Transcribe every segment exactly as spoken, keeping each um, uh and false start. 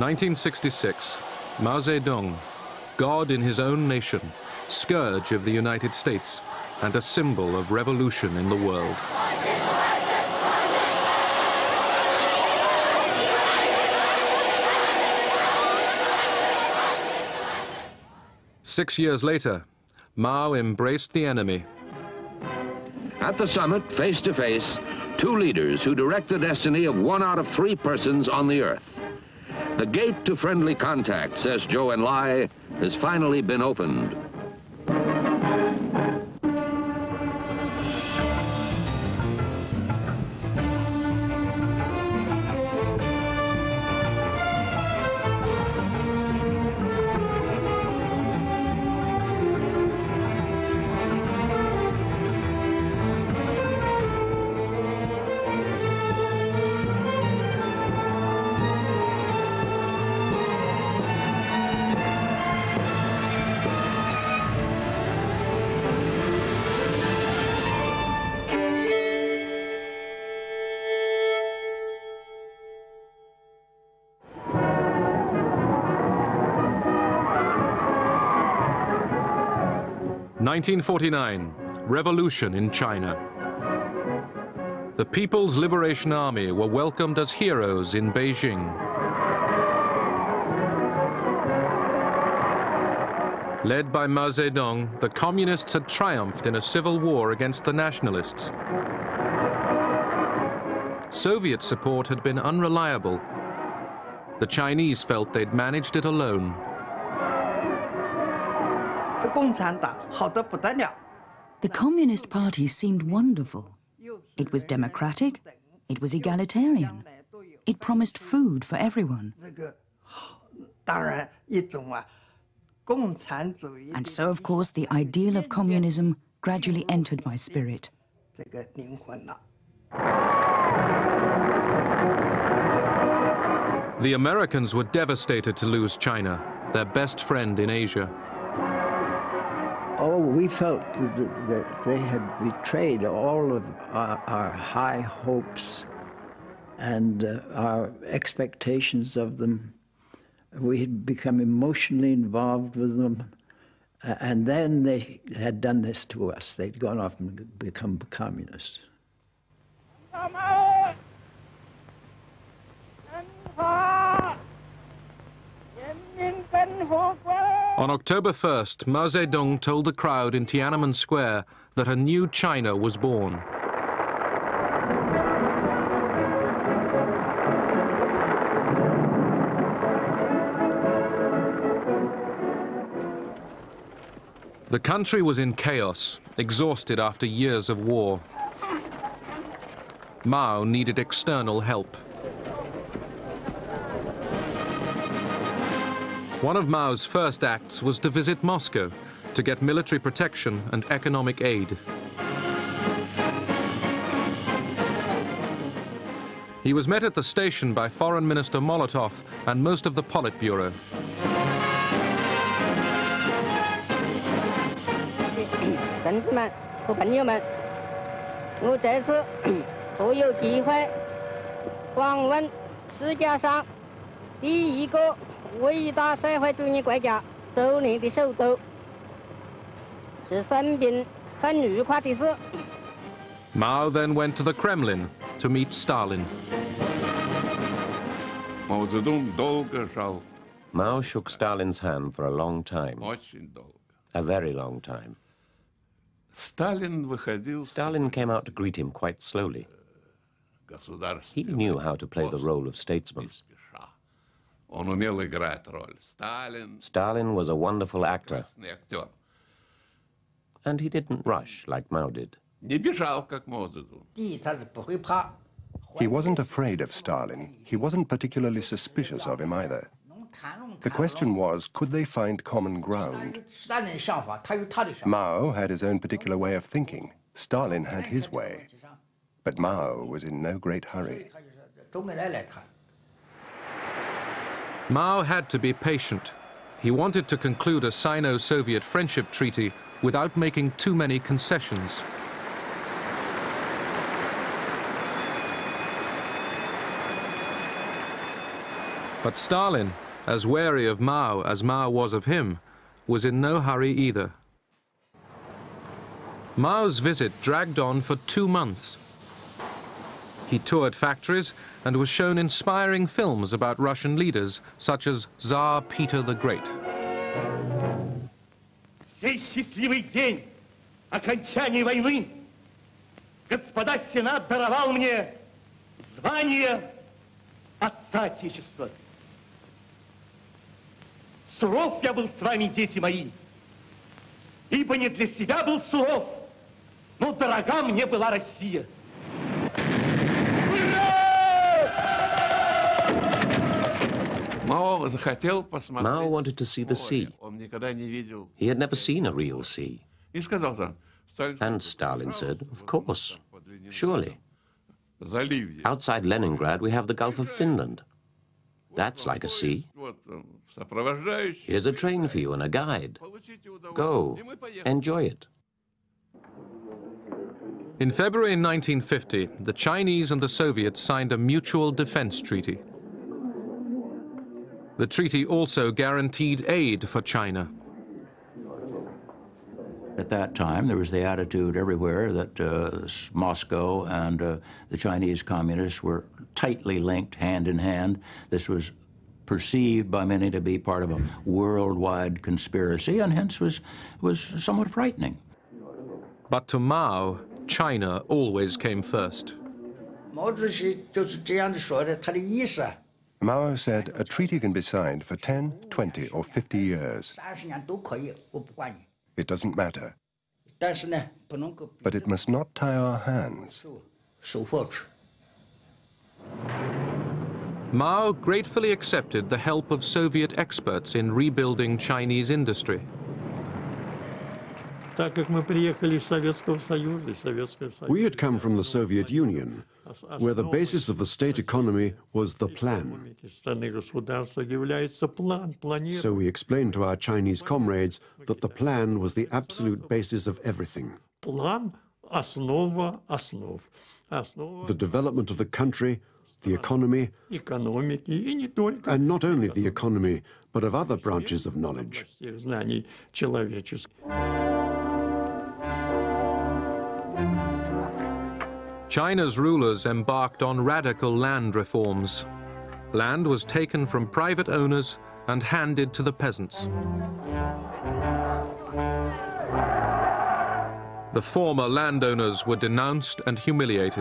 nineteen sixty-six, Mao Zedong, God in his own nation, scourge of the United States, and a symbol of revolution in the world. Six years later, Mao embraced the enemy. At the summit, face to face, two leaders who direct the destiny of one out of three persons on the earth. The gate to friendly contact, says Zhou Enlai, has finally been opened. nineteen forty-nine, revolution in China. The People's Liberation Army were welcomed as heroes in Beijing. Led by Mao Zedong, the communists had triumphed in a civil war against the nationalists. Soviet support had been unreliable. The Chinese felt they'd managed it alone. The Communist Party seemed wonderful. It was democratic, it was egalitarian, it promised food for everyone. And so, of course, the ideal of communism gradually entered my spirit. The Americans were devastated to lose China, their best friend in Asia. Oh, we felt that, that they had betrayed all of our, our high hopes and uh, our expectations of them. We had become emotionally involved with them. Uh, and then they had done this to us. They'd gone off and become communists. On October first, Mao Zedong told the crowd in Tiananmen Square that a new China was born. The country was in chaos, exhausted after years of war. Mao needed external help. One of Mao's first acts was to visit Moscow to get military protection and economic aid. He was met at the station by Foreign Minister Molotov and most of the Politburo. Mao then went to the Kremlin to meet Stalin. Mao shook Stalin's hand for a long time, a very long time. Stalin came out to greet him quite slowly. He knew how to play the role of statesman. Stalin was a wonderful actor, and he didn't rush like Mao did. He wasn't afraid of Stalin. He wasn't particularly suspicious of him either. The question was, could they find common ground? Mao had his own particular way of thinking. Stalin had his way. But Mao was in no great hurry. Mao had to be patient. He wanted to conclude a Sino-Soviet friendship treaty without making too many concessions. But Stalin, as wary of Mao as Mao was of him, was in no hurry either. Mao's visit dragged on for two months. He toured factories and was shown inspiring films about Russian leaders, such as Tsar Peter the Great. Сей счастливый день окончания войны господа Сенат даровал мне звание Отца Отечества. Суров я был с вами, дети мои, ибо не для себя был суров, но дорога мне была Россия. Mao wanted to see the sea. He had never seen a real sea. And Stalin said, of course, surely. Outside Leningrad, we have the Gulf of Finland. That's like a sea. Here's a train for you and a guide. Go, enjoy it. In February nineteen fifty, the Chinese and the Soviets signed a mutual defense treaty. The treaty also guaranteed aid for China. At that time, there was the attitude everywhere that uh, Moscow and uh, the Chinese communists were tightly linked, hand in hand. This was perceived by many to be part of a worldwide conspiracy, and hence was, was somewhat frightening. But to Mao, China always came first. Mao said a treaty can be signed for ten, twenty, or fifty years. It doesn't matter. But it must not tie our hands. Mao gratefully accepted the help of Soviet experts in rebuilding Chinese industry. We had come from the Soviet Union, where the basis of the state economy was the plan. So we explained to our Chinese comrades that the plan was the absolute basis of everything. The development of the country, the economy, and not only the economy, but of other branches of knowledge. China's rulers embarked on radical land reforms. Land was taken from private owners and handed to the peasants. The former landowners were denounced and humiliated.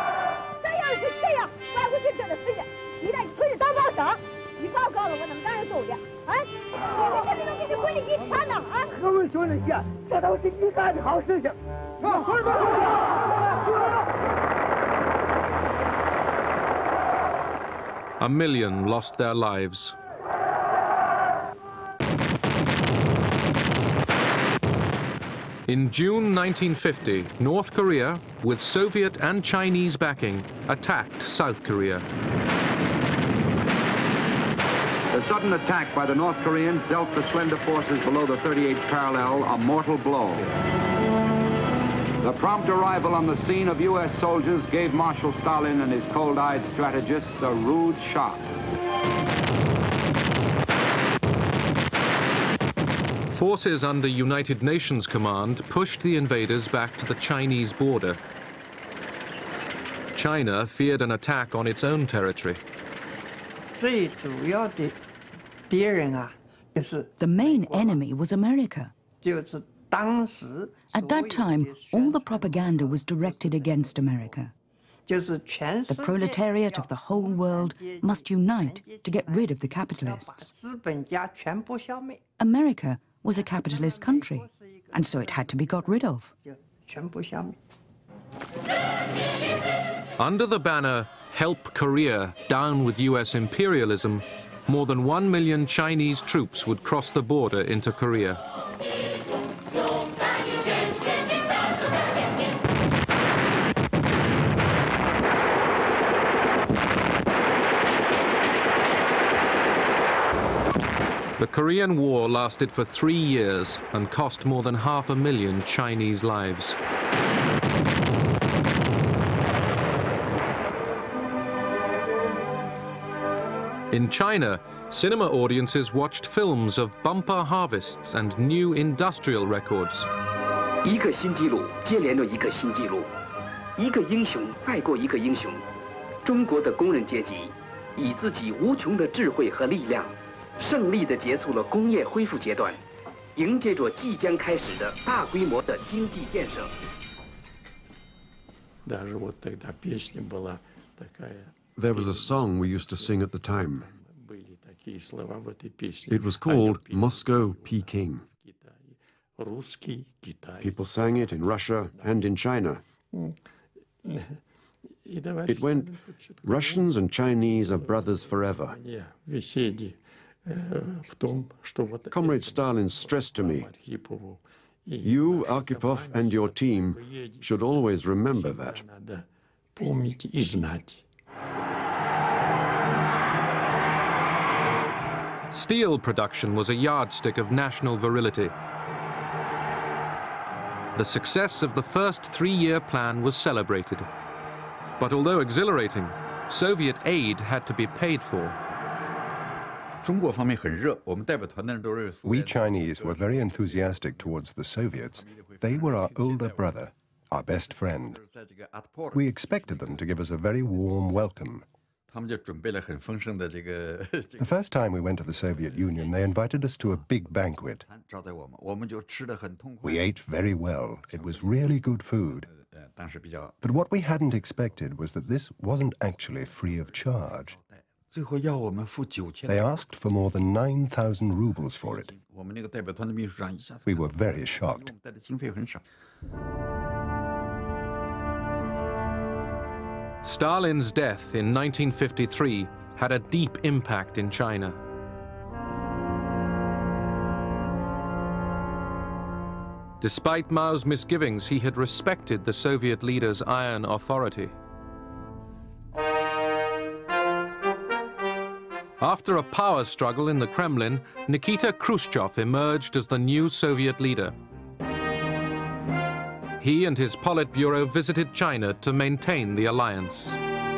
A million lost their lives. In June nineteen fifty, North Korea, with Soviet and Chinese backing, attacked South Korea. The sudden attack by the North Koreans dealt the slender forces below the thirty-eighth parallel a mortal blow. The prompt arrival on the scene of U S soldiers gave Marshal Stalin and his cold-eyed strategists a rude shock. Forces under United Nations command pushed the invaders back to the Chinese border. China feared an attack on its own territory. The main enemy was America. At that time, all the propaganda was directed against America. The proletariat of the whole world must unite to get rid of the capitalists. America was a capitalist country, and so it had to be got rid of. Under the banner, "Help Korea, down with U S imperialism," more than one million Chinese troops would cross the border into Korea. The Korean War lasted for three years and cost more than half a million Chinese lives. In China, cinema audiences watched films of bumper harvests and new industrial records. 一个新纪录接连着一个新纪录，一个英雄再过一个英雄。中国的工人阶级以自己无穷的智慧和力量，胜利地结束了工业恢复阶段，迎接着即将开始的大规模的经济建设。 There was a song we used to sing at the time. It was called Moscow, Peking. People sang it in Russia and in China. It went, Russians and Chinese are brothers forever. Comrade Stalin stressed to me, you, Arkhipov, and your team should always remember that. Steel production was a yardstick of national virility. The success of the first three-year plan was celebrated. But although exhilarating, Soviet aid had to be paid for. We Chinese were very enthusiastic towards the Soviets. They were our older brother, our best friend. We expected them to give us a very warm welcome. The first time we went to the Soviet Union, they invited us to a big banquet. We ate very well. It was really good food. But what we hadn't expected was that this wasn't actually free of charge. They asked for more than nine thousand rubles for it. We were very shocked. Stalin's death in nineteen fifty-three had a deep impact in China. Despite Mao's misgivings, he had respected the Soviet leader's iron authority. After a power struggle in the Kremlin, Nikita Khrushchev emerged as the new Soviet leader. He and his Politburo visited China to maintain the alliance.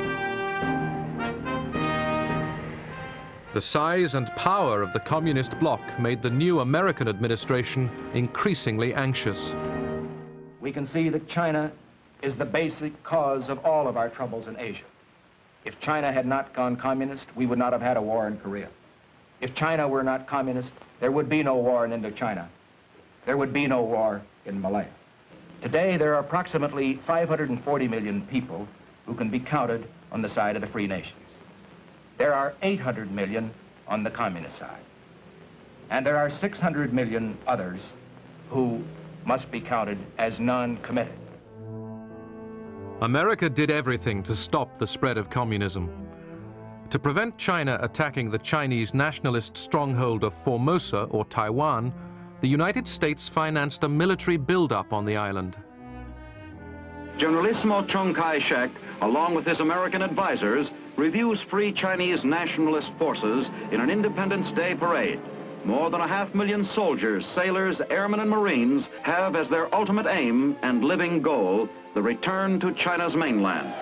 The size and power of the communist bloc made the new American administration increasingly anxious. We can see that China is the basic cause of all of our troubles in Asia. If China had not gone communist, we would not have had a war in Korea. If China were not communist, there would be no war in Indochina. There would be no war in Malaya. Today, there are approximately five hundred forty million people who can be counted on the side of the free nations. There are eight hundred million on the communist side. And there are six hundred million others who must be counted as non-committed. America did everything to stop the spread of communism. To prevent China attacking the Chinese nationalist stronghold of Formosa or Taiwan, the United States financed a military buildup on the island. Generalissimo Chiang Kai-shek, along with his American advisors, reviews Free Chinese nationalist forces in an Independence Day parade. More than a half million soldiers, sailors, airmen, and Marines have as their ultimate aim and living goal the return to China's mainland.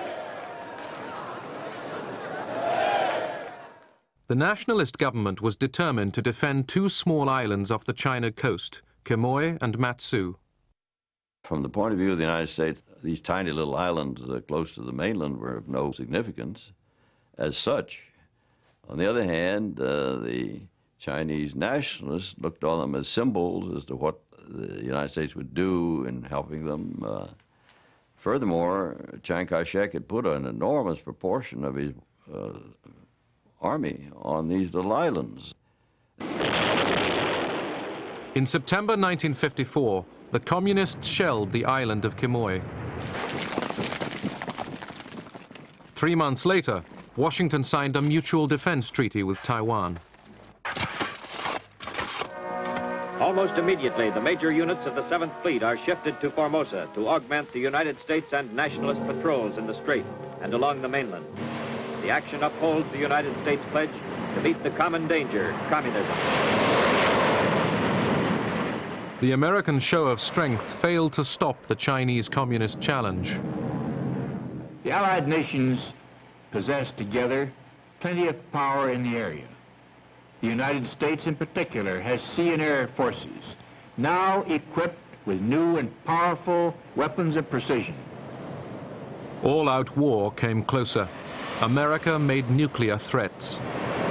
The nationalist government was determined to defend two small islands off the China coast, Quemoy and Matsu. From the point of view of the United States, these tiny little islands uh, close to the mainland were of no significance as such. On the other hand, uh, the Chinese nationalists looked on them as symbols as to what the United States would do in helping them. Uh, furthermore, Chiang Kai-shek had put an enormous proportion of his uh, army on these little islands. In September nineteen fifty-four, the communists shelled the island of Quemoy. Three months later, Washington signed a mutual defense treaty with Taiwan. Almost immediately, the major units of the seventh Fleet are shifted to Formosa to augment the United States and nationalist patrols in the Strait and along the mainland. The action upholds the United States pledge to meet the common danger, communism. The American show of strength failed to stop the Chinese communist challenge. The Allied nations possessed together twentieth power in the area. The United States in particular has sea and air forces now equipped with new and powerful weapons of precision. All-out war came closer. America made nuclear threats.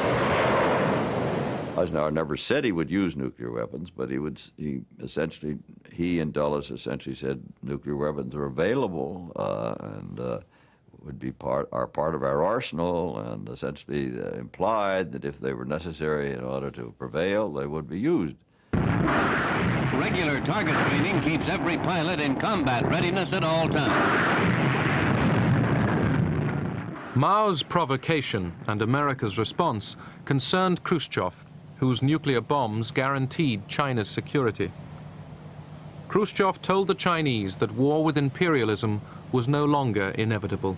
Eisenhower never said he would use nuclear weapons, but he would, he essentially, he and Dulles essentially said nuclear weapons are available uh, and uh, would be part, are part of our arsenal, and essentially uh, implied that if they were necessary in order to prevail, they would be used. Regular target training keeps every pilot in combat readiness at all times. Mao's provocation and America's response concerned Khrushchev, whose nuclear bombs guaranteed China's security. Khrushchev told the Chinese that war with imperialism was no longer inevitable.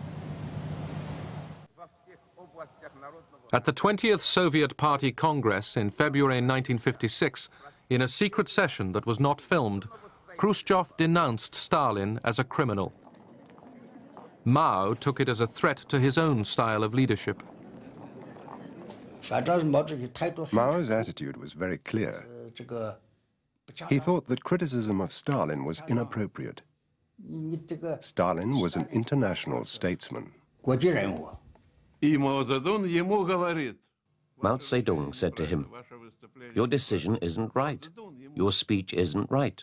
At the twentieth Soviet Party Congress in February nineteen fifty-six, in a secret session that was not filmed, Khrushchev denounced Stalin as a criminal. Mao took it as a threat to his own style of leadership. Mao's attitude was very clear. He thought that criticism of Stalin was inappropriate. Stalin was an international statesman. Mao Zedong said to him, "Your decision isn't right. Your speech isn't right."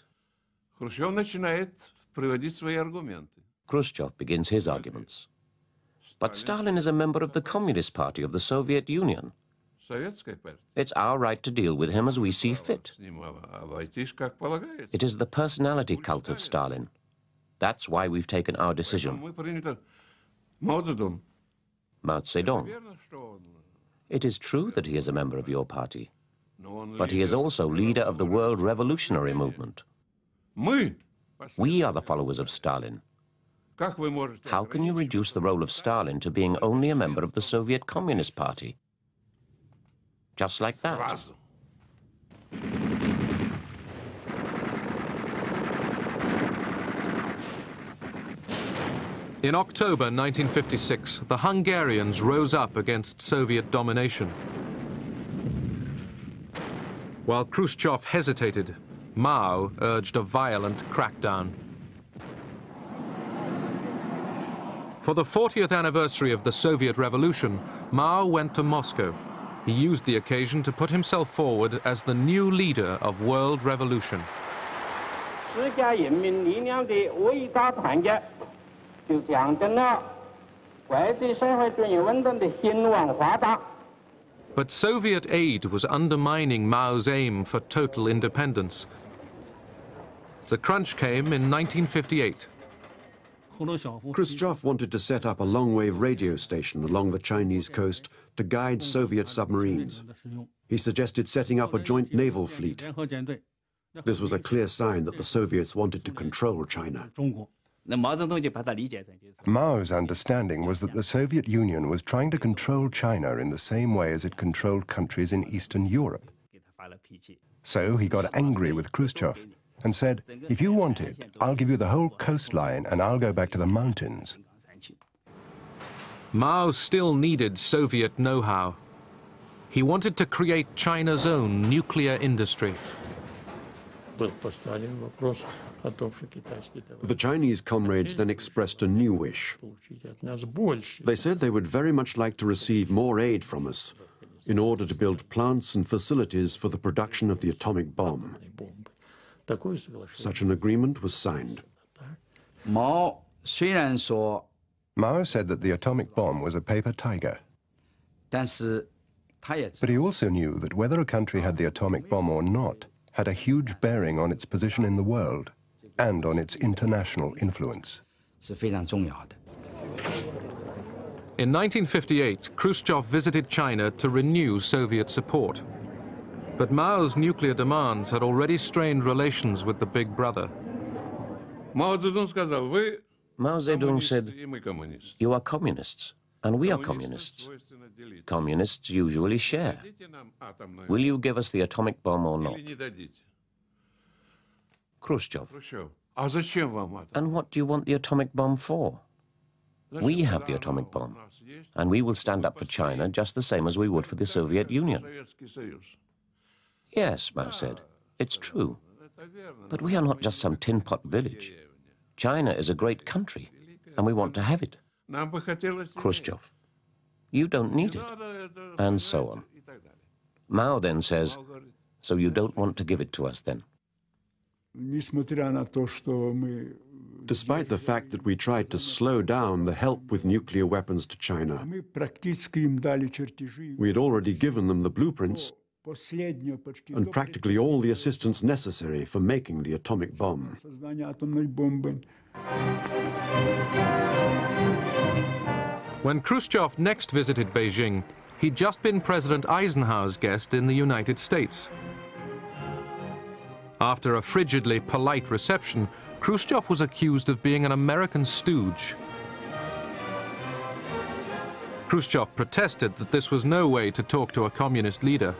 Khrushchev begins his arguments. But Stalin is a member of the Communist Party of the Soviet Union. It's our right to deal with him as we see fit. It is the personality cult of Stalin. That's why we've taken our decision. Mao Zedong. It is true that he is a member of your party, but he is also leader of the World Revolutionary Movement. We are the followers of Stalin. How can you reduce the role of Stalin to being only a member of the Soviet Communist Party? Just like that. In October nineteen fifty-six, the Hungarians rose up against Soviet domination. While Khrushchev hesitated, Mao urged a violent crackdown. For the fortieth anniversary of the Soviet Revolution, Mao went to Moscow. He used the occasion to put himself forward as the new leader of world revolution. But Soviet aid was undermining Mao's aim for total independence. The crunch came in nineteen fifty-eight. Khrushchev wanted to set up a long-wave radio station along the Chinese coast to guide Soviet submarines. He suggested setting up a joint naval fleet. This was a clear sign that the Soviets wanted to control China. Mao's understanding was that the Soviet Union was trying to control China in the same way as it controlled countries in Eastern Europe. So he got angry with Khrushchev and said, "If you want it, I'll give you the whole coastline and I'll go back to the mountains." Mao still needed Soviet know-how. He wanted to create China's own nuclear industry. The Chinese comrades then expressed a new wish. They said they would very much like to receive more aid from us in order to build plants and facilities for the production of the atomic bomb. Such an agreement was signed. Mao said that the atomic bomb was a paper tiger. But he also knew that whether a country had the atomic bomb or not had a huge bearing on its position in the world and on its international influence. In nineteen fifty-eight, Khrushchev visited China to renew Soviet support. But Mao's nuclear demands had already strained relations with the big brother. Mao Zedong said, "You are communists, and we are communists. Communists usually share. Will you give us the atomic bomb or not?" Khrushchev, "And what do you want the atomic bomb for? We have the atomic bomb. and we will stand up for China just the same as we would for the Soviet Union. Yes, Mao said, it's true. But we are not just some tin-pot village. China is a great country, and we want to have it. Khrushchev, you don't need it, and so on. Mao then says, so you don't want to give it to us then? Despite the fact that we tried to slow down the help with nuclear weapons to China, we had already given them the blueprints and practically all the assistance necessary for making the atomic bomb. When Khrushchev next visited Beijing, he'd just been President Eisenhower's guest in the United States. After a frigidly polite reception, Khrushchev was accused of being an American stooge. Khrushchev protested that this was no way to talk to a communist leader.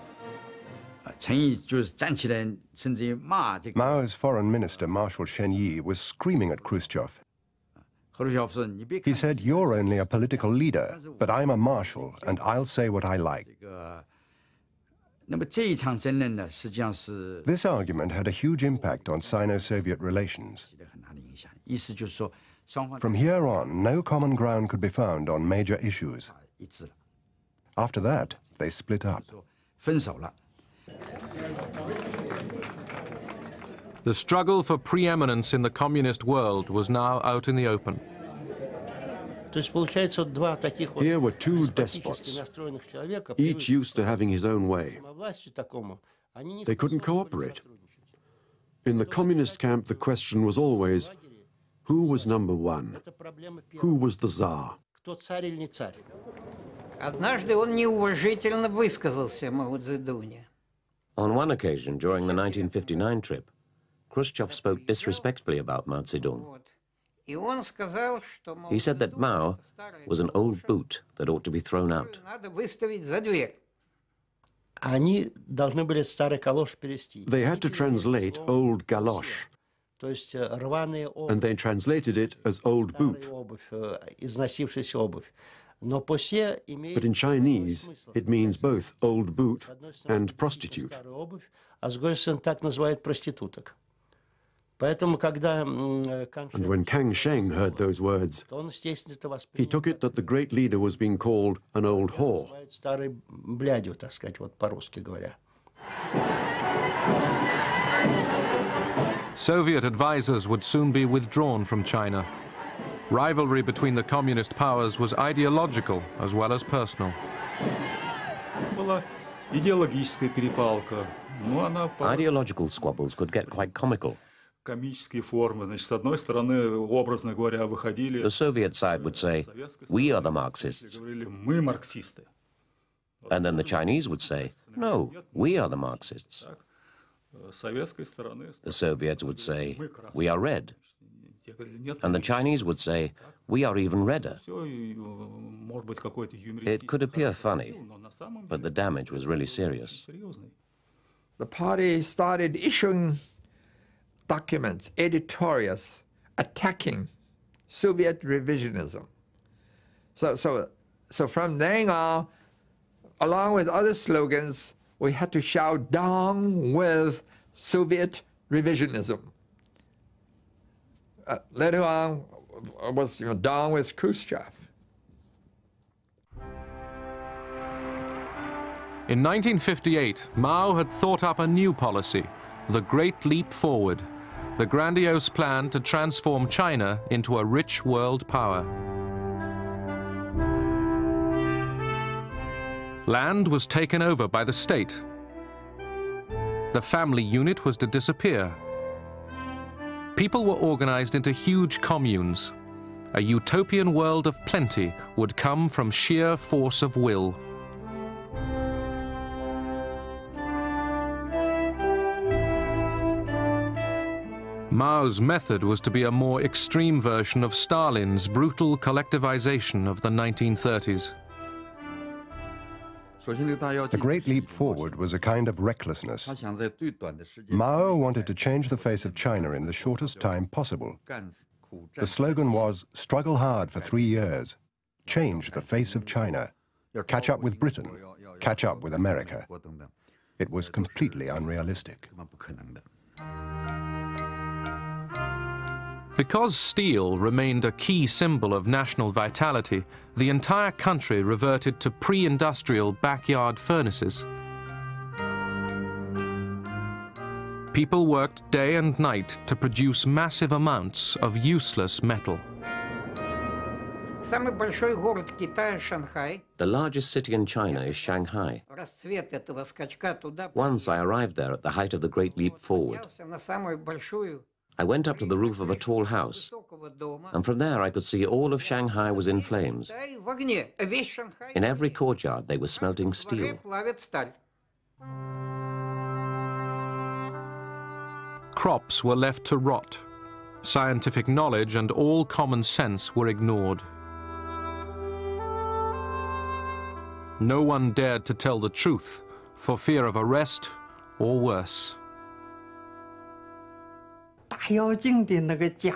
Mao's foreign minister, Marshal Chen Yi, was screaming at Khrushchev. He said, you're only a political leader, but I'm a marshal, and I'll say what I like. This argument had a huge impact on Sino-Soviet relations. From here on, no common ground could be found on major issues. After that, they split up. The struggle for preeminence in the communist world was now out in the open. Here were two despots, each used to having his own way. They couldn't cooperate. In the communist camp, the question was always, who was number one? Who was the Tsar? On one occasion, during the nineteen fifty-nine trip, Khrushchev spoke disrespectfully about Mao Zedong. He said that Mao was an old boot that ought to be thrown out. They had to translate old galosh, and they translated it as old boot. But in Chinese, it means both old boot and prostitute. And when Kang Sheng heard those words, he took it that the great leader was being called an old whore. Soviet advisors would soon be withdrawn from China. Rivalry between the communist powers was ideological as well as personal. Ideological squabbles could get quite comical. The Soviet side would say, we are the Marxists. And then the Chinese would say, no, we are the Marxists. The Soviets would say, we are red. And the Chinese would say, we are even redder. It could appear funny, but the damage was really serious. The party started issuing documents, editorials, attacking Soviet revisionism. So, so, so from then on, along with other slogans, we had to shout down with Soviet revisionism. Uh, later on, was you know, down with Khrushchev. In nineteen fifty-eight, Mao had thought up a new policy, the Great Leap Forward, the grandiose plan to transform China into a rich world power. Land was taken over by the state. The family unit was to disappear. People were organized into huge communes. A utopian world of plenty would come from sheer force of will. Mao's method was to be a more extreme version of Stalin's brutal collectivization of the nineteen thirties. The Great Leap Forward was a kind of recklessness. Mao wanted to change the face of China in the shortest time possible. The slogan was, struggle hard for three years. change the face of China, catch up with Britain, catch up with America. It was completely unrealistic. Because steel remained a key symbol of national vitality, the entire country reverted to pre-industrial backyard furnaces. People worked day and night to produce massive amounts of useless metal. The largest city in China is Shanghai. Once I arrived there at the height of the Great Leap Forward. I went up to the roof of a tall house, and from there I could see all of Shanghai was in flames. In every courtyard they were smelting steel. Crops were left to rot. Scientific knowledge and all common sense were ignored. No one dared to tell the truth for fear of arrest or worse. The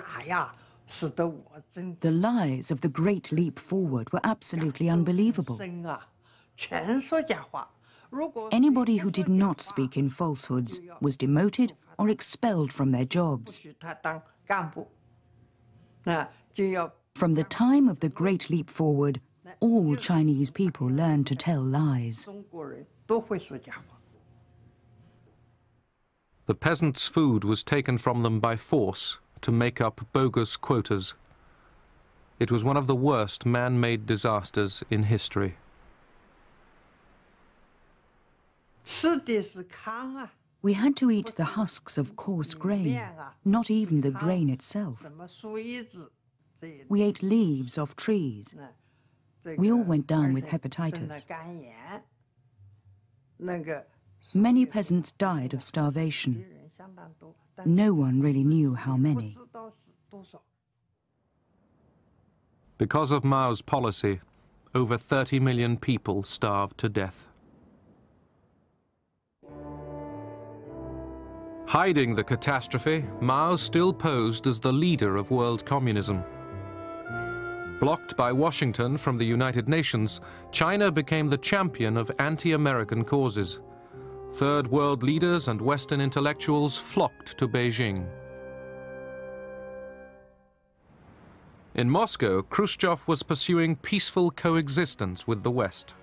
lies of the Great Leap Forward were absolutely unbelievable. Anybody who did not speak in falsehoods was demoted or expelled from their jobs. From the time of the Great Leap Forward, all Chinese people learned to tell lies. The peasants' food was taken from them by force to make up bogus quotas. It was one of the worst man-made disasters in history. We had to eat the husks of coarse grain, not even the grain itself. We ate leaves of trees. We all went down with hepatitis. Many peasants died of starvation. No one really knew how many. Because of Mao's policy, over thirty million people starved to death. Hiding the catastrophe, Mao still posed as the leader of world communism. Blocked by Washington from the United Nations, China became the champion of anti-American causes. Third world leaders and Western intellectuals flocked to Beijing. In Moscow, Khrushchev was pursuing peaceful coexistence with the West.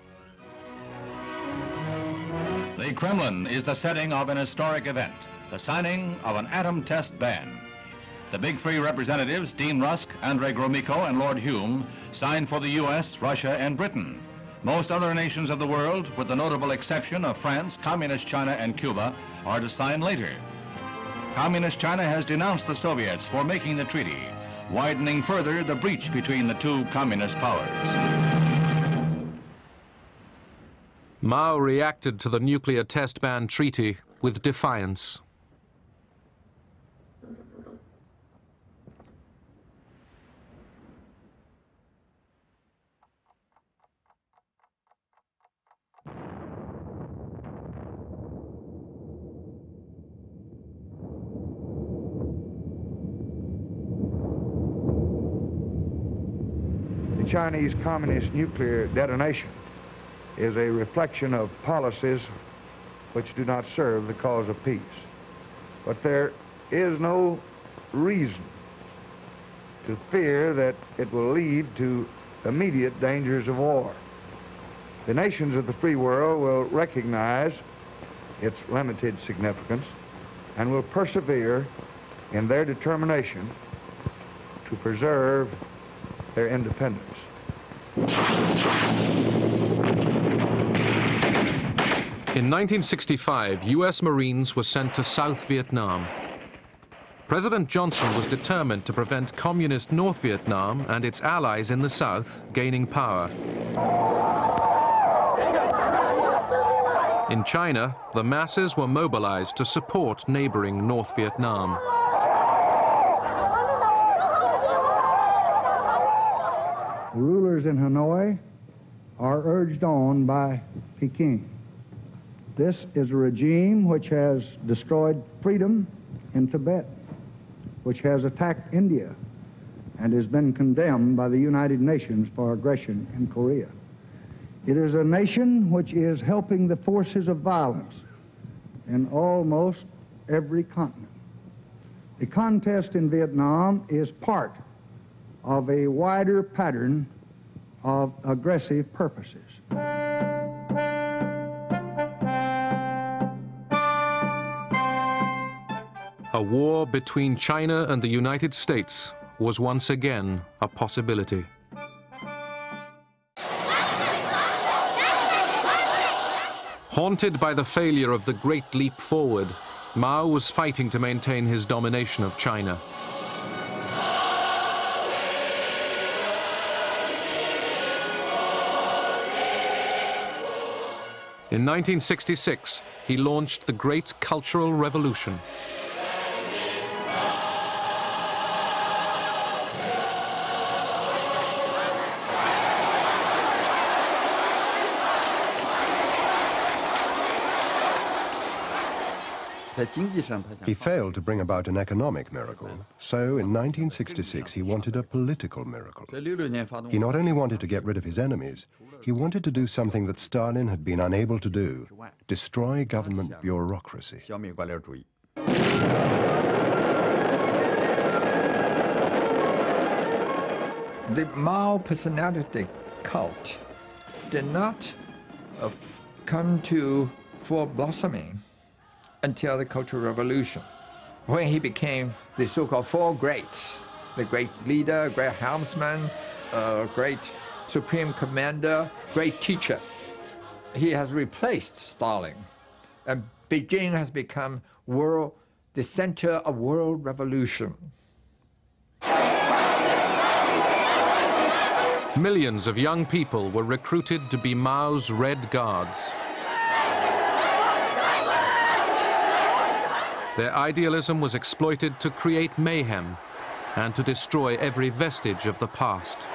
The Kremlin is the setting of an historic event, the signing of an atom test ban. The big three representatives, Dean Rusk, Andrei Gromyko, and Lord Hume, signed for the U S, Russia, and Britain. Most other nations of the world, with the notable exception of France, Communist China, and Cuba, are to sign later. Communist China has denounced the Soviets for making the treaty, widening further the breach between the two communist powers. Mao reacted to the nuclear test ban treaty with defiance. The Chinese Communist nuclear detonation is a reflection of policies which do not serve the cause of peace. But there is no reason to fear that it will lead to immediate dangers of war. The nations of the free world will recognize its limited significance and will persevere in their determination to preserve their independence. In nineteen sixty-five, U S Marines were sent to South Vietnam. President Johnson was determined to prevent communist North Vietnam and its allies in the South gaining power. In China, the masses were mobilized to support neighboring North Vietnam. The rulers in Hanoi are urged on by Peking. This is a regime which has destroyed freedom in Tibet, which has attacked India, and has been condemned by the United Nations for aggression in Korea. It is a nation which is helping the forces of violence in almost every continent. The contest in Vietnam is part of a wider pattern of aggressive purposes. A war between China and the United States was once again a possibility. Haunted by the failure of the Great Leap Forward, Mao was fighting to maintain his domination of China. In nineteen sixty-six, he launched the Great Cultural Revolution. He failed to bring about an economic miracle, so in nineteen sixty-six he wanted a political miracle. He not only wanted to get rid of his enemies, he wanted to do something that Stalin had been unable to do: destroy government bureaucracy. The Mao personality cult did not uh, come to full blossoming until the Cultural Revolution, when he became the so-called four greats: the great leader, great helmsman, uh, great supreme commander, great teacher. He has replaced Stalin, and Beijing has become world, the center of world revolution. Millions of young people were recruited to be Mao's Red Guards. Their idealism was exploited to create mayhem and to destroy every vestige of the past.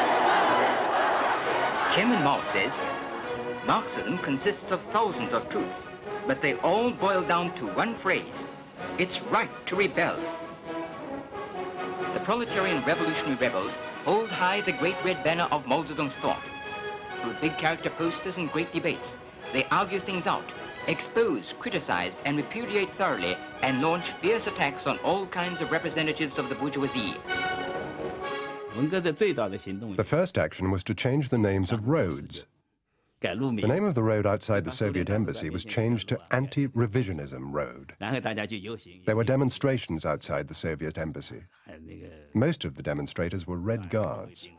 Chairman Mao says, Marxism consists of thousands of truths, but they all boil down to one phrase: it's right to rebel. The proletarian revolutionary rebels hold high the great red banner of Mao Zedong's thought. Through big character posters and great debates, they argue things out, expose, criticize, and repudiate thoroughly, and launch fierce attacks on all kinds of representatives of the bourgeoisie. The first action was to change the names of roads. The name of the road outside the Soviet embassy was changed to Anti-Revisionism Road. There were demonstrations outside the Soviet embassy. Most of the demonstrators were Red Guards.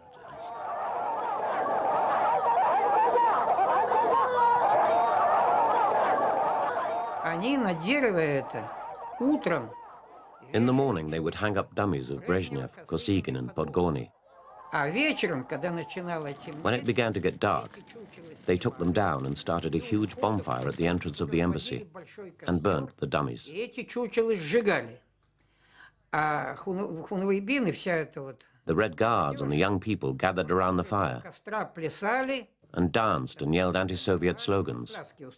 In the morning, they would hang up dummies of Brezhnev, Kosygin, and Podgorny. When it began to get dark, they took them down and started a huge bonfire at the entrance of the embassy and burnt the dummies. The Red Guards and the young people gathered around the fire and danced and yelled anti-Soviet slogans.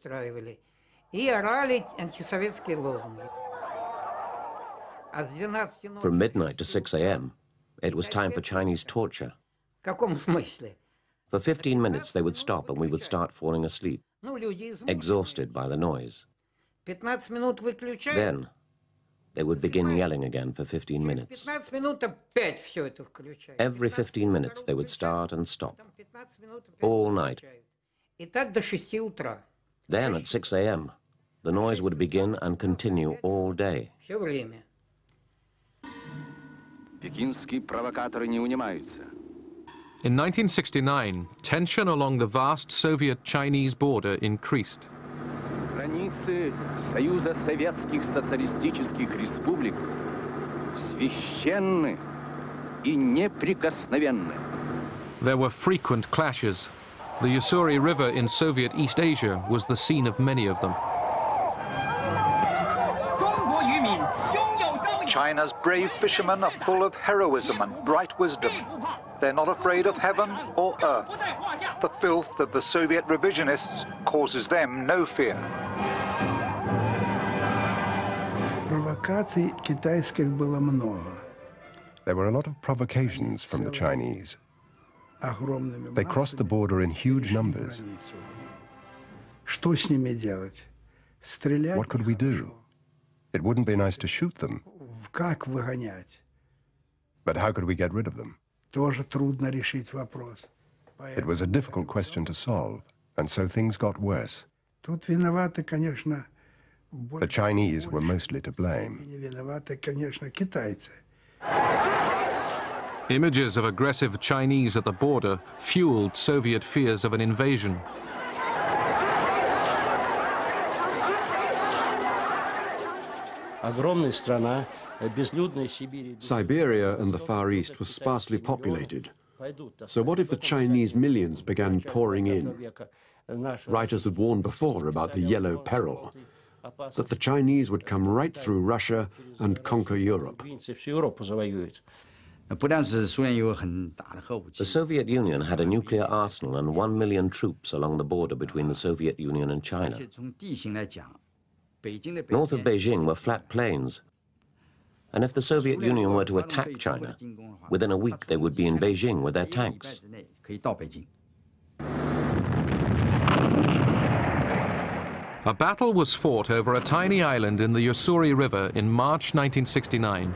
From midnight to six A M, it was time for Chinese torture. For fifteen minutes, they would stop and we would start falling asleep, exhausted by the noise. Then, they would begin yelling again for fifteen minutes. Every fifteen minutes, they would start and stop, all night. Then, at six A M, the noise would begin and continue all day. In nineteen sixty-nine, tension along the vast Soviet-Chinese border increased. Границы Союза Советских Социалистических Республик священны и неприкосновенны. There were frequent clashes. The Ussuri River in Soviet East Asia was the scene of many of them. China's brave fishermen are full of heroism and bright wisdom. They're not afraid of heaven or earth. The filth of the Soviet revisionists causes them no fear. Провокаций китайских было много. There were a lot of provocations from the Chinese. They crossed the border in huge numbers. What could we do? It wouldn't be nice to shoot them. But how could we get rid of them? It was a difficult question to solve, and so things got worse. The Chinese were mostly to blame. Images of aggressive Chinese at the border fueled Soviet fears of an invasion. Siberia and the Far East was sparsely populated. So what if the Chinese millions began pouring in? Writers had warned before about the yellow peril, that the Chinese would come right through Russia and conquer Europe. The Soviet Union had a nuclear arsenal and one million troops along the border between the Soviet Union and China. North of Beijing were flat plains. And if the Soviet Union were to attack China, within a week they would be in Beijing with their tanks. A battle was fought over a tiny island in the Ussuri River in March nineteen sixty-nine.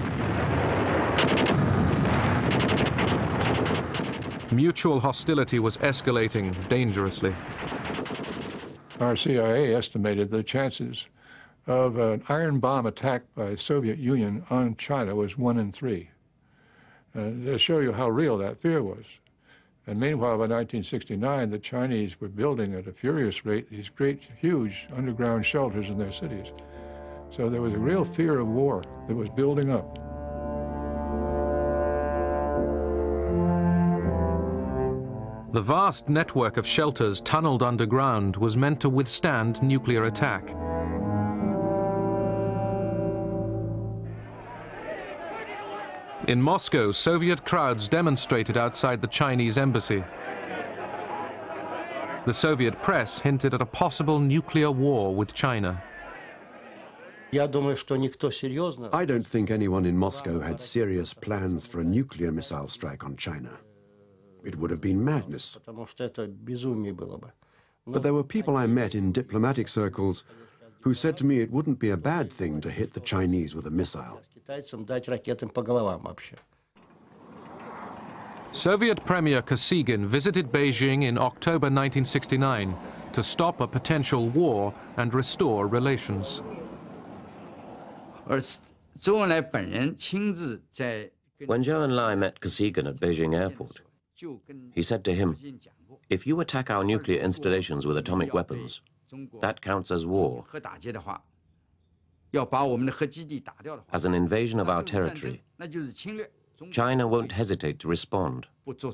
Mutual hostility was escalating dangerously. Our C I A estimated the chances of an iron bomb attack by the Soviet Union on China was one in three. Uh, to show you how real that fear was. And meanwhile, by nineteen sixty-nine, the Chinese were building at a furious rate these great, huge underground shelters in their cities. So there was a real fear of war that was building up. The vast network of shelters tunneled underground was meant to withstand nuclear attack. In Moscow, Soviet crowds demonstrated outside the Chinese embassy. The Soviet press hinted at a possible nuclear war with China. I don't think anyone in Moscow had serious plans for a nuclear missile strike on China. It would have been madness. But there were people I met in diplomatic circles who said to me it wouldn't be a bad thing to hit the Chinese with a missile. Soviet Premier Kosygin visited Beijing in October nineteen sixty-nine to stop a potential war and restore relations. When Zhou Enlai met Kosygin at Beijing airport, he said to him, "If you attack our nuclear installations with atomic weapons, that counts as war. As an invasion of our territory, China won't hesitate to respond."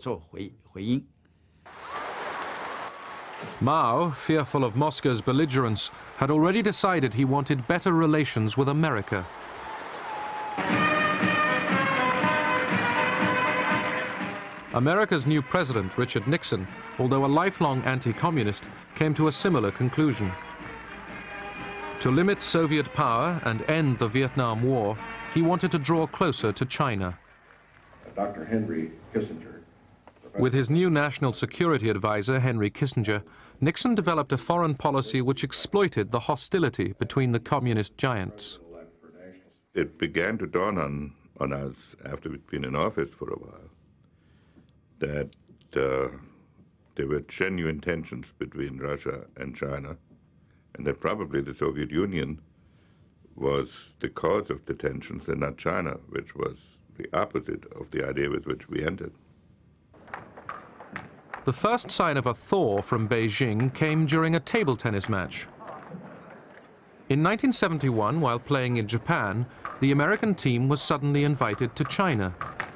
Mao, fearful of Moscow's belligerence, had already decided he wanted better relations with America. America's new president, Richard Nixon, although a lifelong anti-communist, came to a similar conclusion. To limit Soviet power and end the Vietnam War, he wanted to draw closer to China. Doctor Henry Kissinger. With his new national security advisor, Henry Kissinger, Nixon developed a foreign policy which exploited the hostility between the communist giants. It began to dawn on, on us, after we'd been in office for a while, that uh, there were genuine tensions between Russia and China, and that probably the Soviet Union was the cause of the tensions and not China, which was the opposite of the idea with which we entered. The first sign of a thaw from Beijing came during a table tennis match. In nineteen seventy-one, while playing in Japan, the American team was suddenly invited to China.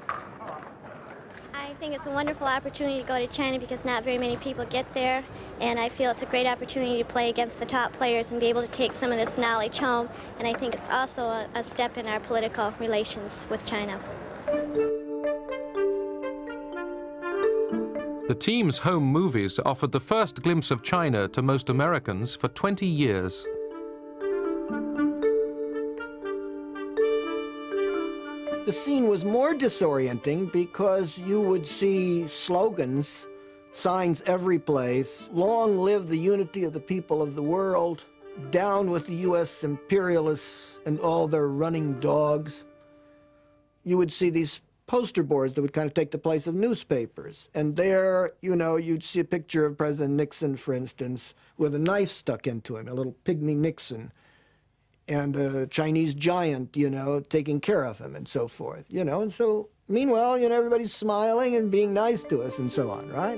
I think it's a wonderful opportunity to go to China because not very many people get there, and I feel it's a great opportunity to play against the top players and be able to take some of this knowledge home, and I think it's also a, a step in our political relations with China. The team's home movies offered the first glimpse of China to most Americans for twenty years. The scene was more disorienting because you would see slogans, signs every place, long live the unity of the people of the world, down with the U S imperialists and all their running dogs. You would see these poster boards that would kind of take the place of newspapers. And there, you know, you'd see a picture of President Nixon, for instance, with a knife stuck into him, a little pygmy Nixon, and a Chinese giant, you know, taking care of him and so forth, you know. And so, meanwhile, you know, everybody's smiling and being nice to us and so on, right?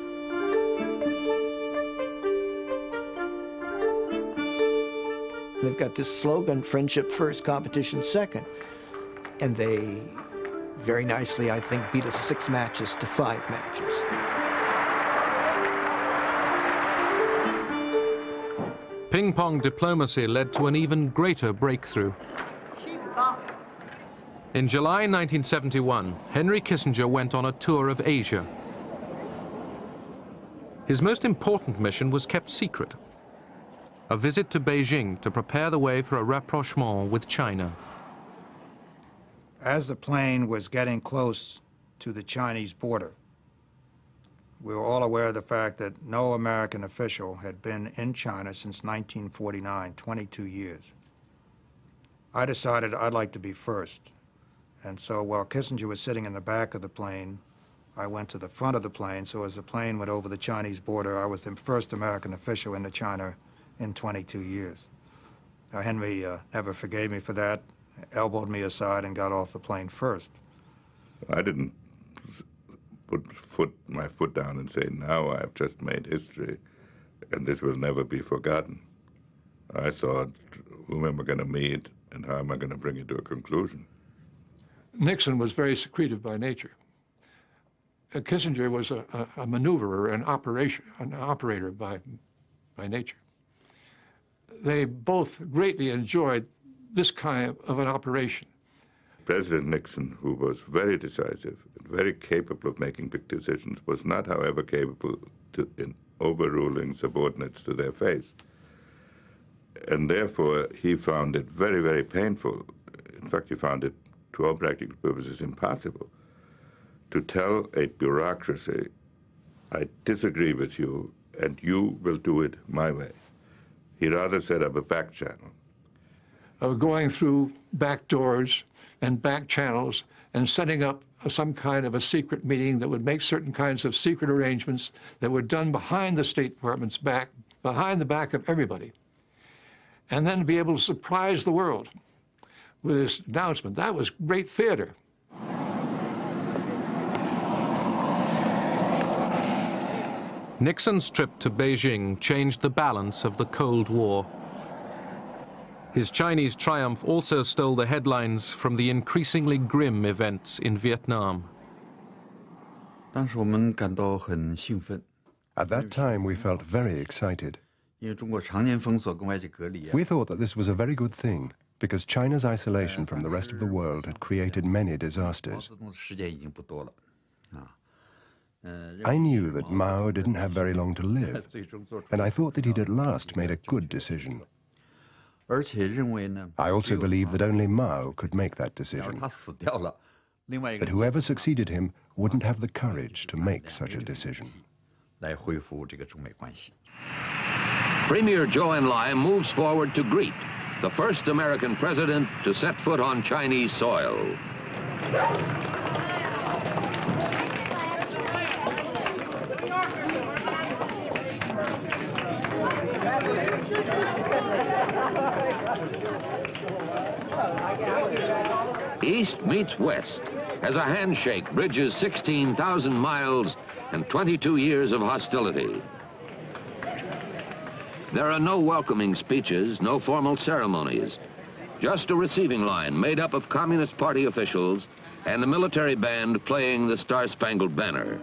They've got this slogan, friendship first, competition second. And they very nicely, I think, beat us six matches to five matches. Ping-pong diplomacy led to an even greater breakthrough. In July nineteen seventy-one, Henry Kissinger went on a tour of Asia. His most important mission was kept secret, a visit to Beijing to prepare the way for a rapprochement with China. As the plane was getting close to the Chinese border, we were all aware of the fact that no American official had been in China since nineteen forty-nine, twenty-two years. I decided I'd like to be first. And so while Kissinger was sitting in the back of the plane, I went to the front of the plane. So as the plane went over the Chinese border, I was the first American official into China in twenty-two years. Now, Henry uh, never forgave me for that, elbowed me aside and got off the plane first. I didn't put foot, my foot down and say, now I've just made history and this will never be forgotten. I thought, whom am I going to meet and how am I going to bring it to a conclusion? Nixon was very secretive by nature. Uh, Kissinger was a, a, a maneuverer, an, operation, an operator by, by nature. They both greatly enjoyed this kind of an operation. President Nixon, who was very decisive and very capable of making big decisions, was not, however, capable to, in overruling subordinates to their face. And therefore, he found it very, very painful. In fact, he found it, to all practical purposes, impossible to tell a bureaucracy, I disagree with you, and you will do it my way. He rather set up a back channel. Of going through back doors and back channels and setting up some kind of a secret meeting that would make certain kinds of secret arrangements that were done behind the State Department's back, behind the back of everybody, and then be able to surprise the world with this announcement. That was great theater. Nixon's trip to Beijing changed the balance of the Cold War. His Chinese triumph also stole the headlines from the increasingly grim events in Vietnam. At that time, we felt very excited. We thought that this was a very good thing, because China's isolation from the rest of the world had created many disasters. I knew that Mao didn't have very long to live, and I thought that he'd at last made a good decision. I also believed that only Mao could make that decision, that whoever succeeded him wouldn't have the courage to make such a decision. Premier Zhou Enlai moves forward to greet the first American president to set foot on Chinese soil. East meets West as a handshake bridges sixteen thousand miles and twenty-two years of hostility. There are no welcoming speeches, no formal ceremonies, just a receiving line made up of Communist Party officials and the military band playing the Star-Spangled Banner.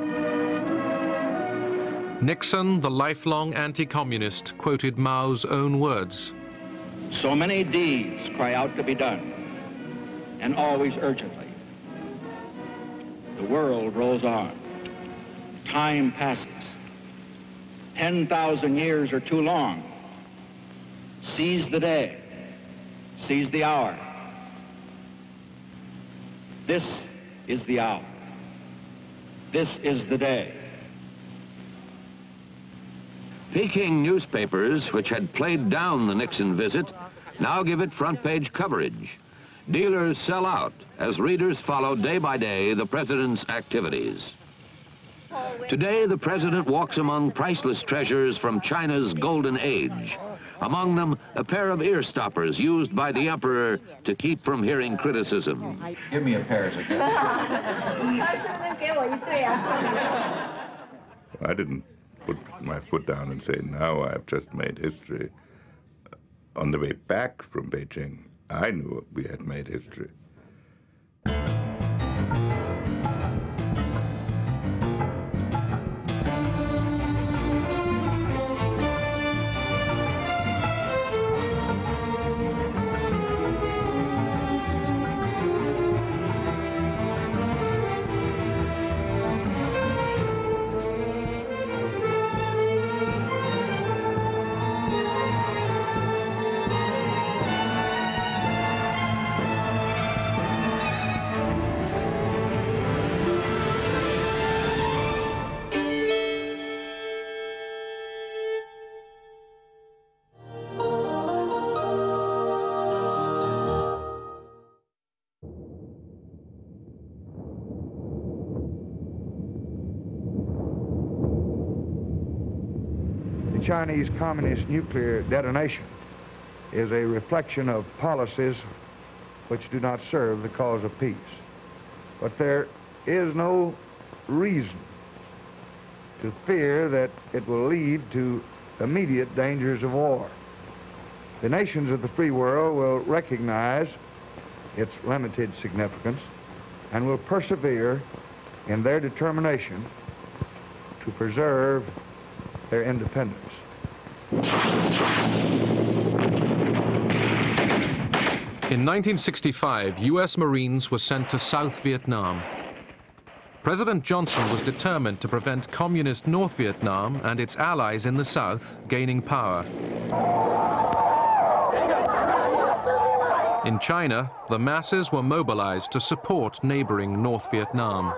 Nixon, the lifelong anti-communist, quoted Mao's own words. So many deeds cry out to be done, and always urgently. The world rolls on. Time passes. ten thousand years are too long. Seize the day. Seize the hour. This is the hour. This is the day. Peking newspapers, which had played down the Nixon visit, now give it front-page coverage. Dealers sell out as readers follow day by day the president's activities. Today, the president walks among priceless treasures from China's golden age. Among them, a pair of ear stoppers used by the emperor to keep from hearing criticism. Give me a pair of I didn't put my foot down and say, now I've just made history. On the way back from Beijing, I knew we had made history. Chinese communist nuclear detonation is a reflection of policies which do not serve the cause of peace. But there is no reason to fear that it will lead to immediate dangers of war. The nations of the free world will recognize its limited significance and will persevere in their determination to preserve their independence. In nineteen sixty-five, U S Marines were sent to South Vietnam. President Johnson was determined to prevent communist North Vietnam and its allies in the South gaining power. In China, the masses were mobilized to support neighboring North Vietnam.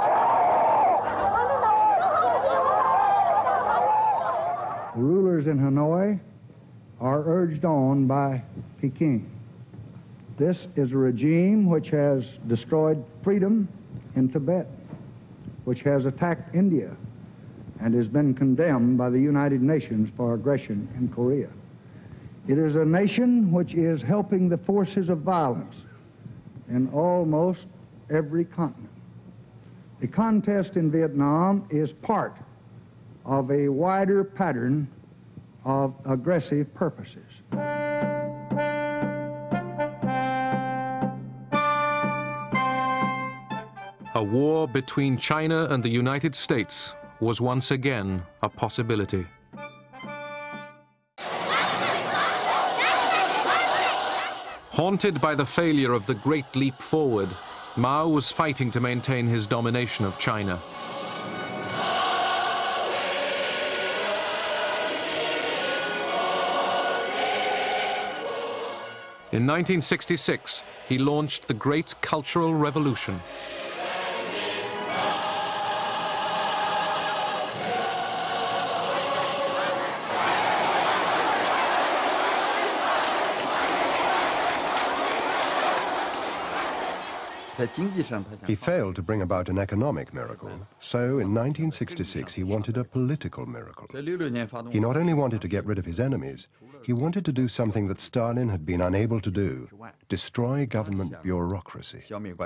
The rulers in Hanoi are urged on by Peking. This is a regime which has destroyed freedom in Tibet, which has attacked India, and has been condemned by the United Nations for aggression in Korea. It is a nation which is helping the forces of violence in almost every continent. The contest in Vietnam is part of a wider pattern of aggressive purposes. A war between China and the United States was once again a possibility. Haunted by the failure of the Great Leap Forward, Mao was fighting to maintain his domination of China. In nineteen sixty-six, he launched the Great Cultural Revolution. He failed to bring about an economic miracle, so in nineteen sixty-six he wanted a political miracle. He not only wanted to get rid of his enemies, he wanted to do something that Stalin had been unable to do, destroy government bureaucracy.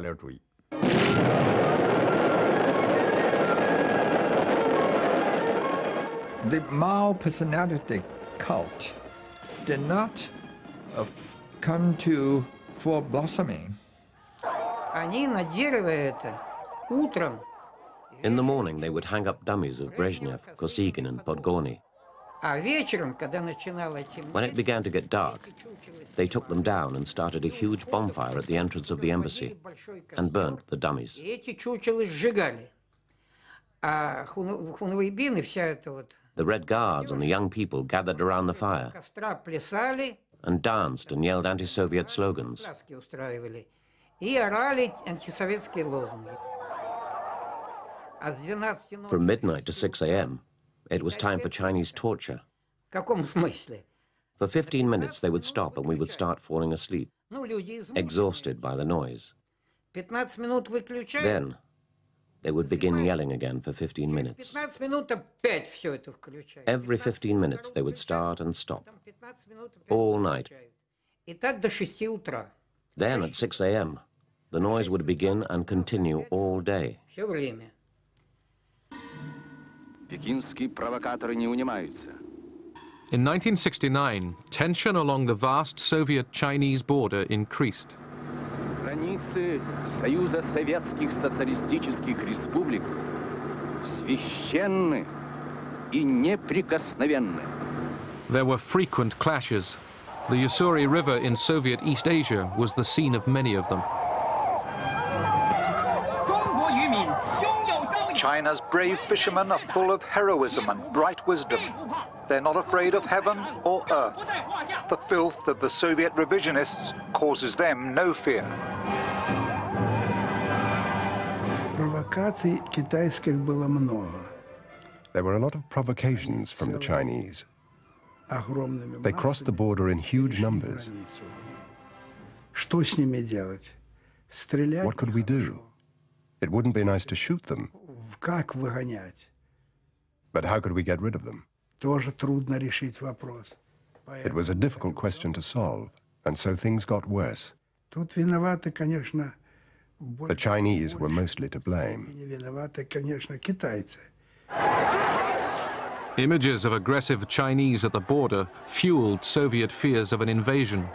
The Mao personality cult did not uh, come to full blossoming. In the morning, they would hang up dummies of Brezhnev, Kosygin, and Podgorny. When it began to get dark, they took them down and started a huge bonfire at the entrance of the embassy and burnt the dummies. The Red Guards and the young people gathered around the fire and danced and yelled anti-Soviet slogans. From midnight to six A M, it was time for Chinese torture. For fifteen minutes, they would stop and we would start falling asleep, exhausted by the noise. Then, they would begin yelling again for fifteen minutes. Every fifteen minutes, they would start and stop, all night. Then, at six A M, the noise would begin and continue all day. In nineteen sixty-nine, tension along the vast Soviet-Chinese border increased. Границы Союза Советских Социалистических Республик священны и неприкосновенны. There were frequent clashes. The Ussuri River in Soviet East Asia was the scene of many of them. China's brave fishermen are full of heroism and bright wisdom. They're not afraid of heaven or earth. The filth of the Soviet revisionists causes them no fear. There were a lot of provocations from the Chinese. They crossed the border in huge numbers. What could we do? It wouldn't be nice to shoot them. But how could we get rid of them? It was a difficult question to solve, and so things got worse. The Chinese were mostly to blame. Images of aggressive Chinese at the border fueled Soviet fears of an invasion.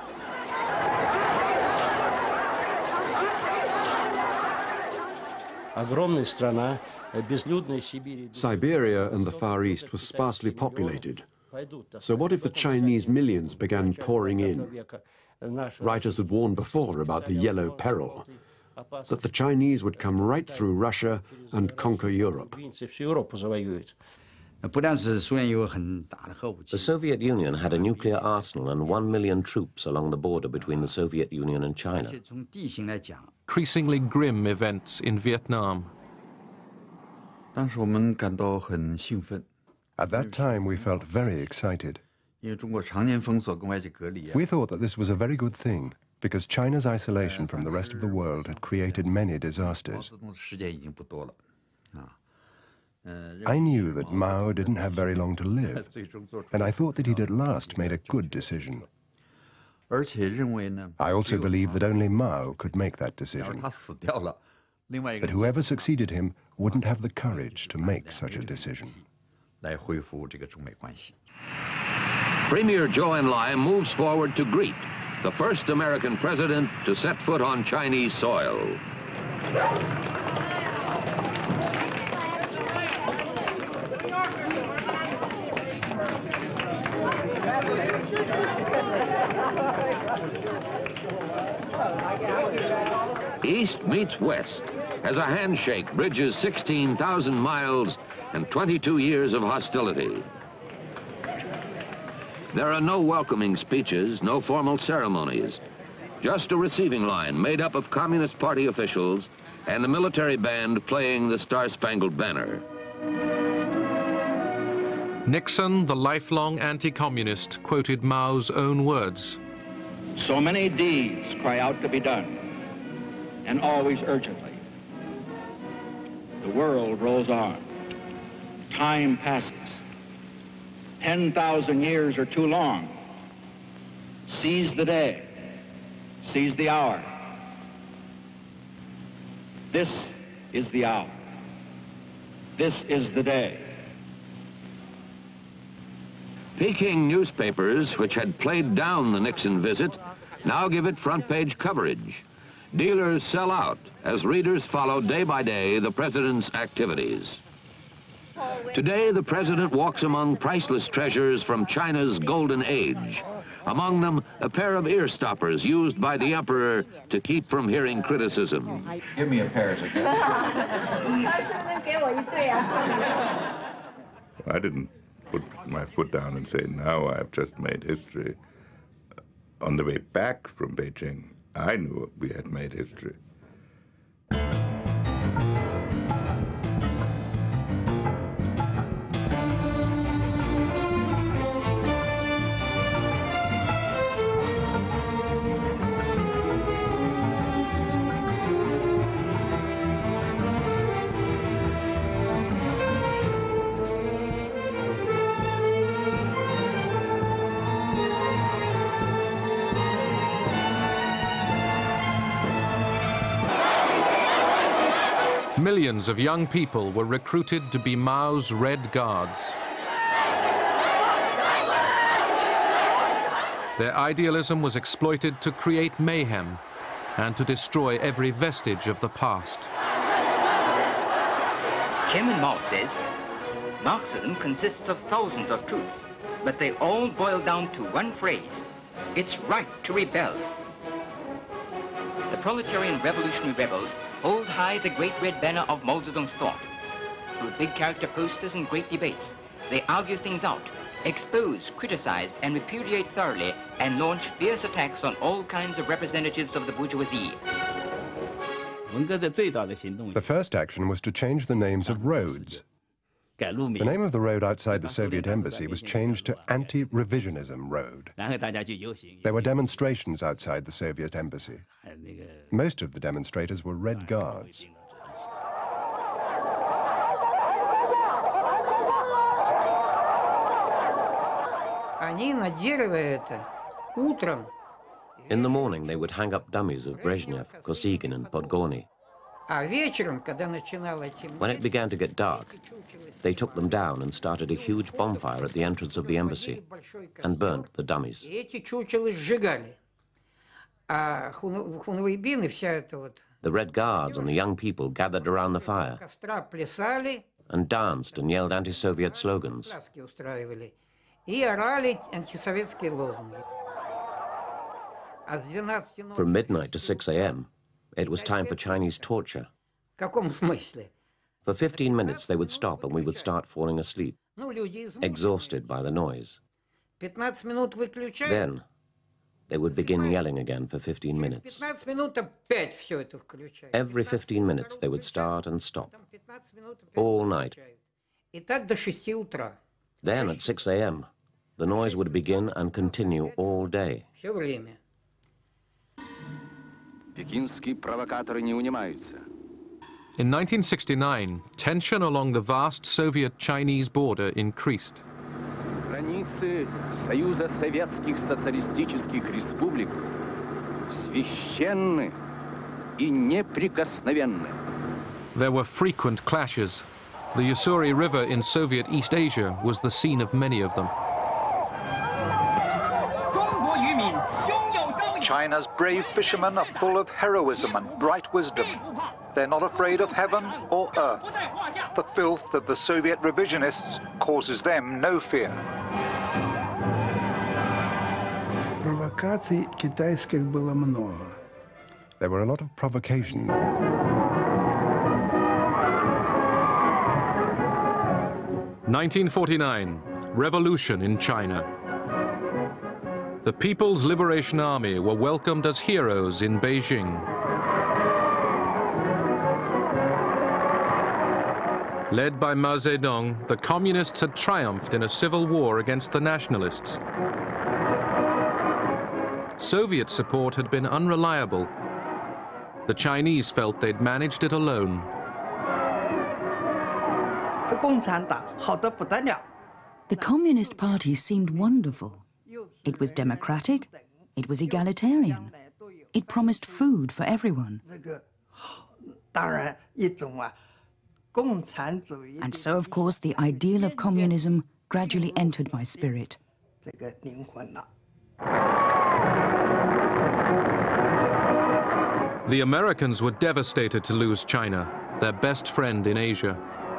Siberia and the Far East was sparsely populated. So what if the Chinese millions began pouring in? Writers had warned before about the Yellow Peril, that the Chinese would come right through Russia and conquer Europe. The Soviet Union had a nuclear arsenal and one million troops along the border between the Soviet Union and China. Increasingly grim events in Vietnam. At that time, we felt very excited. We thought that this was a very good thing, because China's isolation from the rest of the world had created many disasters. I knew that Mao didn't have very long to live, and I thought that he'd at last made a good decision. I also believed that only Mao could make that decision, that whoever succeeded him wouldn't have the courage to make such a decision. Premier Zhou Enlai moves forward to greet the first American president to set foot on Chinese soil. East meets West as a handshake bridges sixteen thousand miles and twenty-two years of hostility. There are no welcoming speeches, no formal ceremonies, just a receiving line made up of Communist Party officials and a military band playing the Star-Spangled Banner. Nixon, the lifelong anti-communist, quoted Mao's own words. So many deeds cry out to be done, and always urgently. The world rolls on. Time passes. ten thousand years are too long. Seize the day. Seize the hour. This is the hour. This is the day. Peking newspapers, which had played down the Nixon visit, now give it front-page coverage. Dealers sell out as readers follow day by day the president's activities. Today, the president walks among priceless treasures from China's golden age. Among them, a pair of ear stoppers used by the emperor to keep from hearing criticism. Give me a pair of I didn't put my foot down and say, now I've just made history. On the way back from Beijing, I knew we had made history. Millions of young people were recruited to be Mao's Red Guards. Their idealism was exploited to create mayhem and to destroy every vestige of the past. Chairman Mao says, Marxism consists of thousands of truths, but they all boil down to one phrase: it's right to rebel. The proletarian revolutionary rebels hold high the great red banner of Mao Zedong's thought. Through big character posters and great debates, they argue things out, expose, criticize, and repudiate thoroughly, and launch fierce attacks on all kinds of representatives of the bourgeoisie. The first action was to change the names of roads. The name of the road outside the Soviet embassy was changed to Anti-Revisionism Road. There were demonstrations outside the Soviet embassy. Most of the demonstrators were Red Guards. In the morning, they would hang up dummies of Brezhnev, Kosygin, and Podgorny. When it began to get dark, they took them down and started a huge bonfire at the entrance of the embassy and burnt the dummies. The Red Guards and the young people gathered around the fire and danced and yelled anti-Soviet slogans. From midnight to six A M, it was time for Chinese torture. For fifteen minutes, they would stop and we would start falling asleep, exhausted by the noise. Then, they would begin yelling again for fifteen minutes. Every fifteen minutes, they would start and stop, all night. Then, at six A M, the noise would begin and continue all day. In nineteen sixty-nine, tension along the vast Soviet-Chinese border increased. Границы Союза Советских Социалистических Республик священны и неприкосновенны. There were frequent clashes. The Ussuri River in Soviet East Asia was the scene of many of them. China's brave fishermen are full of heroism and bright wisdom. They're not afraid of heaven or earth. The filth of the Soviet revisionists causes them no fear. There were a lot of provocation. nineteen forty-nine, revolution in China. The People's Liberation Army were welcomed as heroes in Beijing. Led by Mao Zedong, the communists had triumphed in a civil war against the nationalists. Soviet support had been unreliable. The Chinese felt they'd managed it alone. The Communist Party seemed wonderful. It was democratic, it was egalitarian, it promised food for everyone. And so, of course, the ideal of communism gradually entered my spirit. The Americans were devastated to lose China, their best friend in Asia.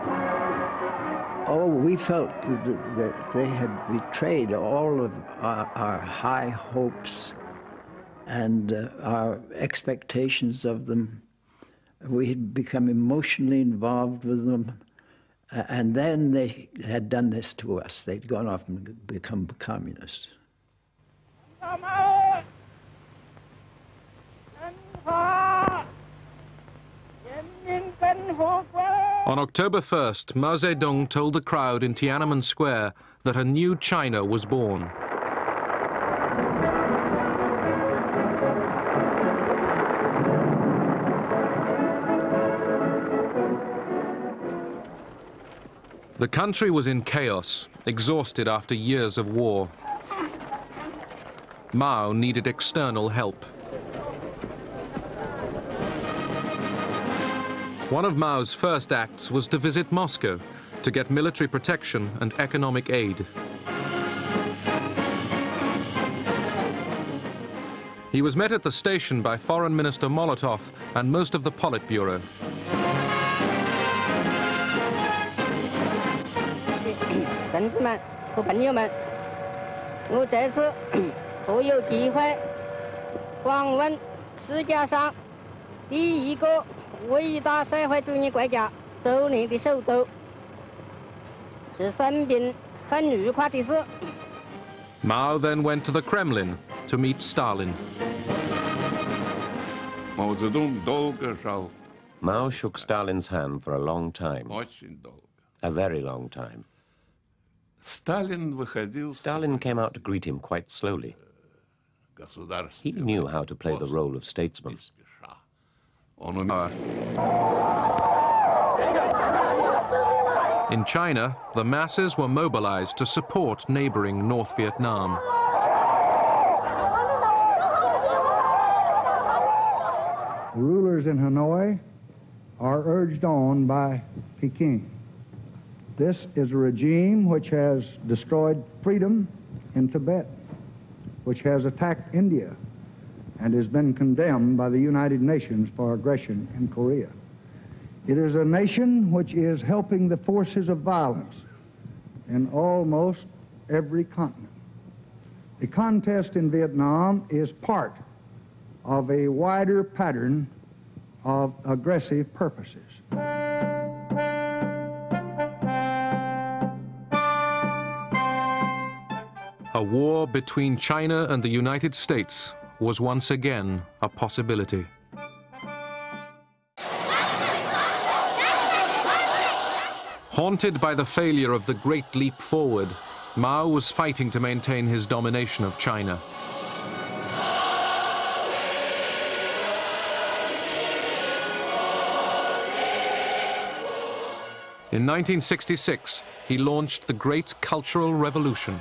Oh, we felt that, that they had betrayed all of our, our high hopes and uh, our expectations of them. We had become emotionally involved with them. Uh, and then they had done this to us. They'd gone off and become communists. On October first, Mao Zedong told the crowd in Tiananmen Square that a new China was born. The country was in chaos, exhausted after years of war. Mao needed external help. One of Mao's first acts was to visit Moscow to get military protection and economic aid. He was met at the station by Foreign Minister Molotov and most of the Politburo. Mao then went to the Kremlin to meet Stalin. Mao shook Stalin's hand for a long time, a very long time. Stalin came out to greet him quite slowly. He knew how to play the role of statesman. In China, the masses were mobilized to support neighboring North Vietnam. The rulers in Hanoi are urged on by Peking. This is a regime which has destroyed freedom in Tibet, which has attacked India, and has been condemned by the United Nations for aggression in Korea. It is a nation which is helping the forces of violence in almost every continent. The contest in Vietnam is part of a wider pattern of aggressive purposes. A war between China and the United States was once again a possibility. Haunted by the failure of the Great Leap Forward, Mao was fighting to maintain his domination of China. In nineteen sixty-six, he launched the Great Cultural Revolution.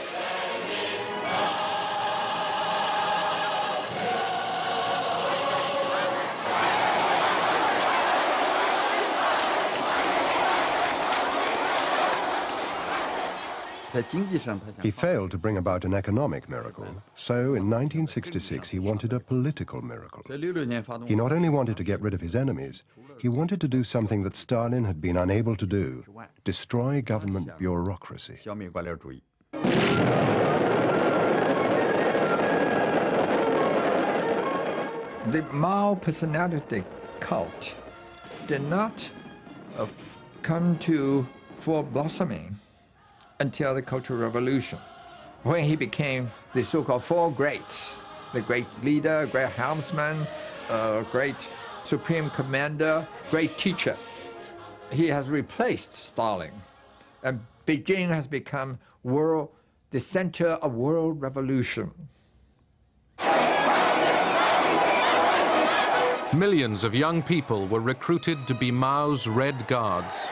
He failed to bring about an economic miracle, so in nineteen sixty-six he wanted a political miracle. He not only wanted to get rid of his enemies, he wanted to do something that Stalin had been unable to do, destroy government bureaucracy. The Mao personality cult did not uh, come to full blossoming until the Cultural Revolution, when he became the so-called four greats, the great leader, great helmsman, uh, great supreme commander, great teacher. He has replaced Stalin, and Beijing has become world, the center of world revolution. Millions of young people were recruited to be Mao's Red Guards.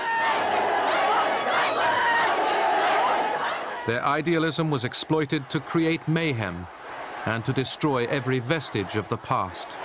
Their idealism was exploited to create mayhem and to destroy every vestige of the past.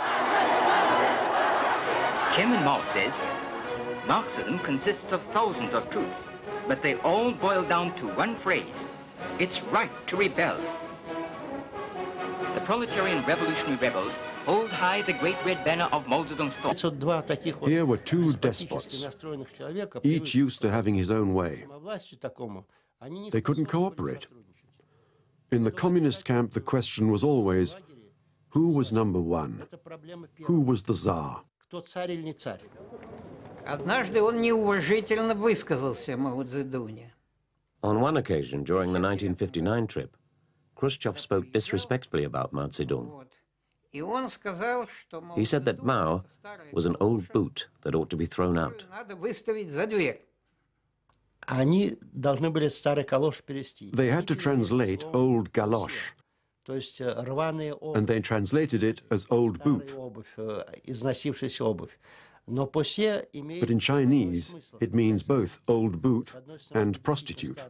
Chairman Mao says, Marxism consists of thousands of truths, but they all boil down to one phrase: it's right to rebel. The proletarian revolutionary rebels hold high the great red banner of Mao Zedong's thought. Here were two despots, each used to having his own way. They couldn't cooperate. In the communist camp, the question was always, who was number one? Who was the Tsar? On one occasion, during the nineteen fifty-nine trip, Khrushchev spoke disrespectfully about Mao Zedong. He said that Mao was an old boot that ought to be thrown out. They had to translate old galosh, and they translated it as old boot. But in Chinese, it means both old boot and prostitute.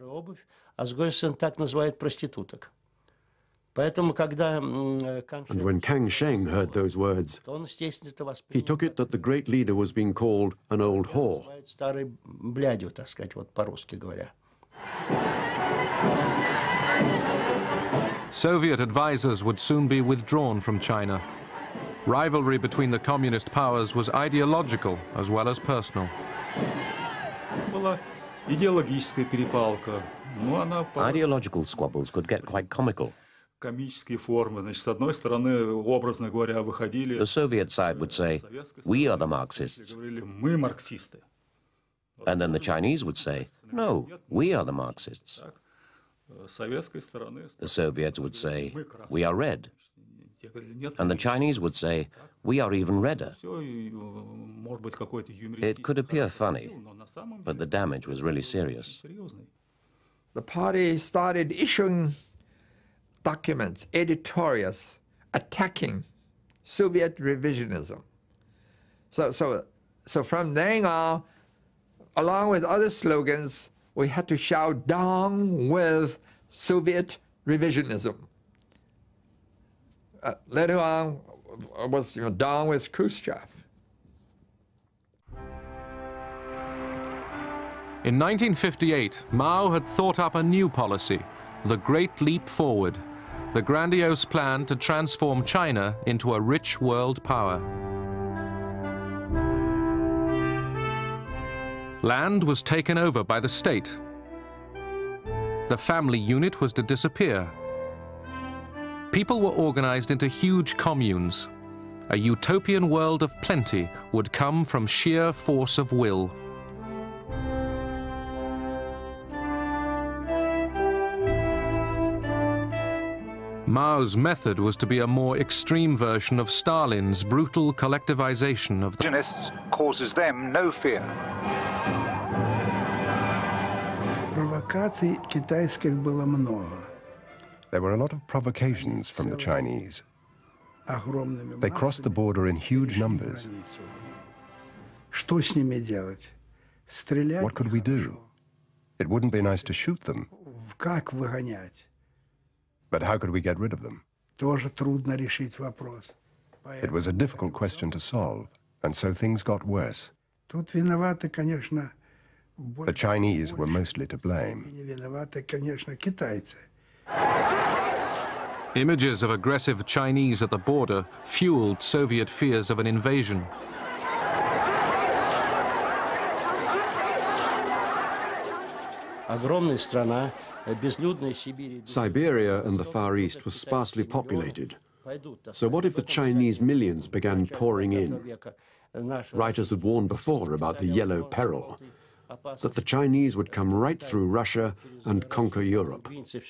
And when Kang Sheng heard those words, he took it that the great leader was being called an old whore. Soviet advisors would soon be withdrawn from China. Rivalry between the communist powers was ideological as well as personal. Ideological squabbles could get quite comical. The Soviet side would say, "We are the Marxists." And then the Chinese would say, "No, we are the Marxists." The Soviets would say, "We are red." And the Chinese would say, "We are even redder." It could appear funny, but the damage was really serious. The party started issuing documents, editorials, attacking Soviet revisionism. So, so, so from then on, along with other slogans, we had to shout, "Down with Soviet revisionism." Uh, later on, was you know, down with Khrushchev. In nineteen fifty-eight, Mao had thought up a new policy, the Great Leap Forward, the grandiose plan to transform China into a rich world power. Land was taken over by the state. The family unit was to disappear. People were organized into huge communes. A utopian world of plenty would come from sheer force of will. Mao's method was to be a more extreme version of Stalin's brutal collectivization of the Revisionists causes them no fear. There were a lot of provocations from the Chinese. They crossed the border in huge numbers. What could we do? It wouldn't be nice to shoot them. But how could we get rid of them? It was a difficult question to solve, and so things got worse. The Chinese were mostly to blame. Images of aggressive Chinese at the border fueled Soviet fears of an invasion. Siberia and the Far East was sparsely populated. So what if the Chinese millions began pouring in? Writers had warned before about the yellow peril, that the Chinese would come right through Russia and conquer Europe.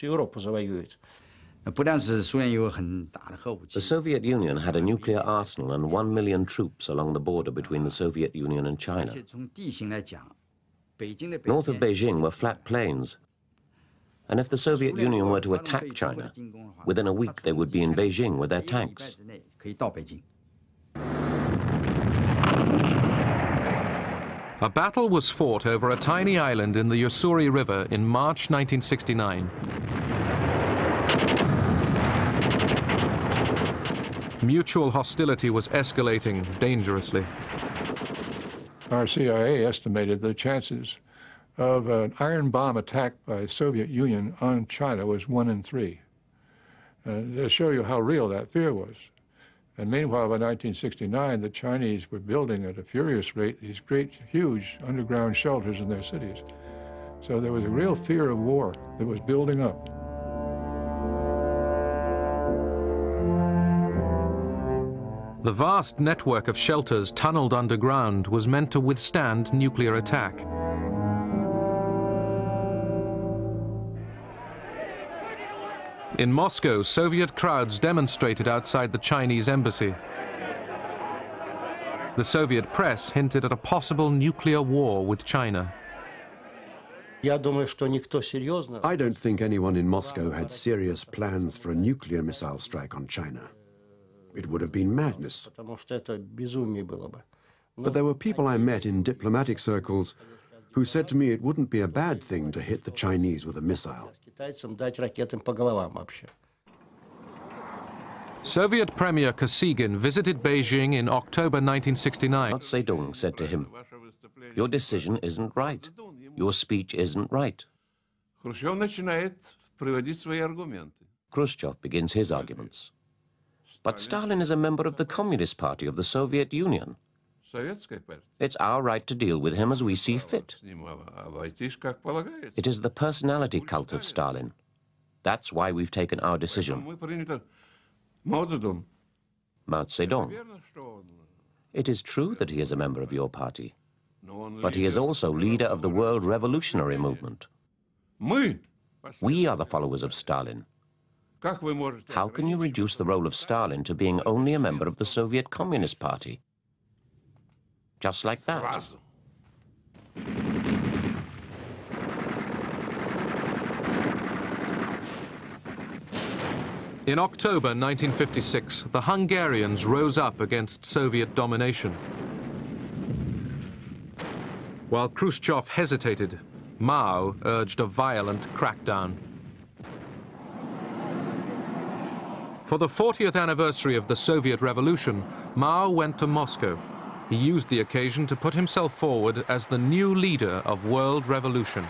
The Soviet Union had a nuclear arsenal and one million troops along the border between the Soviet Union and China. North of Beijing were flat plains. And if the Soviet Union were to attack China, within a week they would be in Beijing with their tanks. A battle was fought over a tiny island in the Ussuri River in March nineteen sixty-nine. Mutual hostility was escalating dangerously. Our C I A estimated the chances of an iron bomb attack by the Soviet Union on China was one in three. Uh, to show you how real that fear was. And meanwhile, by nineteen sixty-nine, the Chinese were building at a furious rate these great, huge underground shelters in their cities. So there was a real fear of war that was building up. The vast network of shelters tunneled underground was meant to withstand nuclear attack. In Moscow, Soviet crowds demonstrated outside the Chinese embassy. The Soviet press hinted at a possible nuclear war with China. I don't think anyone in Moscow had serious plans for a nuclear missile strike on China. It would have been madness. But there were people I met in diplomatic circles who said to me it wouldn't be a bad thing to hit the Chinese with a missile. Soviet Premier Kosygin visited Beijing in October nineteen sixty-nine. Mao Zedong said to him, "Your decision isn't right. Your speech isn't right." Khrushchev begins his arguments. But Stalin is a member of the Communist Party of the Soviet Union. It's our right to deal with him as we see fit. It is the personality cult of Stalin. That's why we've taken our decision. Mao Zedong. It is true that he is a member of your party, but he is also leader of the world revolutionary movement. We are the followers of Stalin. How can you reduce the role of Stalin to being only a member of the Soviet Communist Party? Just like that. In October nineteen fifty-six, the Hungarians rose up against Soviet domination. While Khrushchev hesitated, Mao urged a violent crackdown. For the fortieth anniversary of the Soviet Revolution, Mao went to Moscow. He used the occasion to put himself forward as the new leader of world revolution.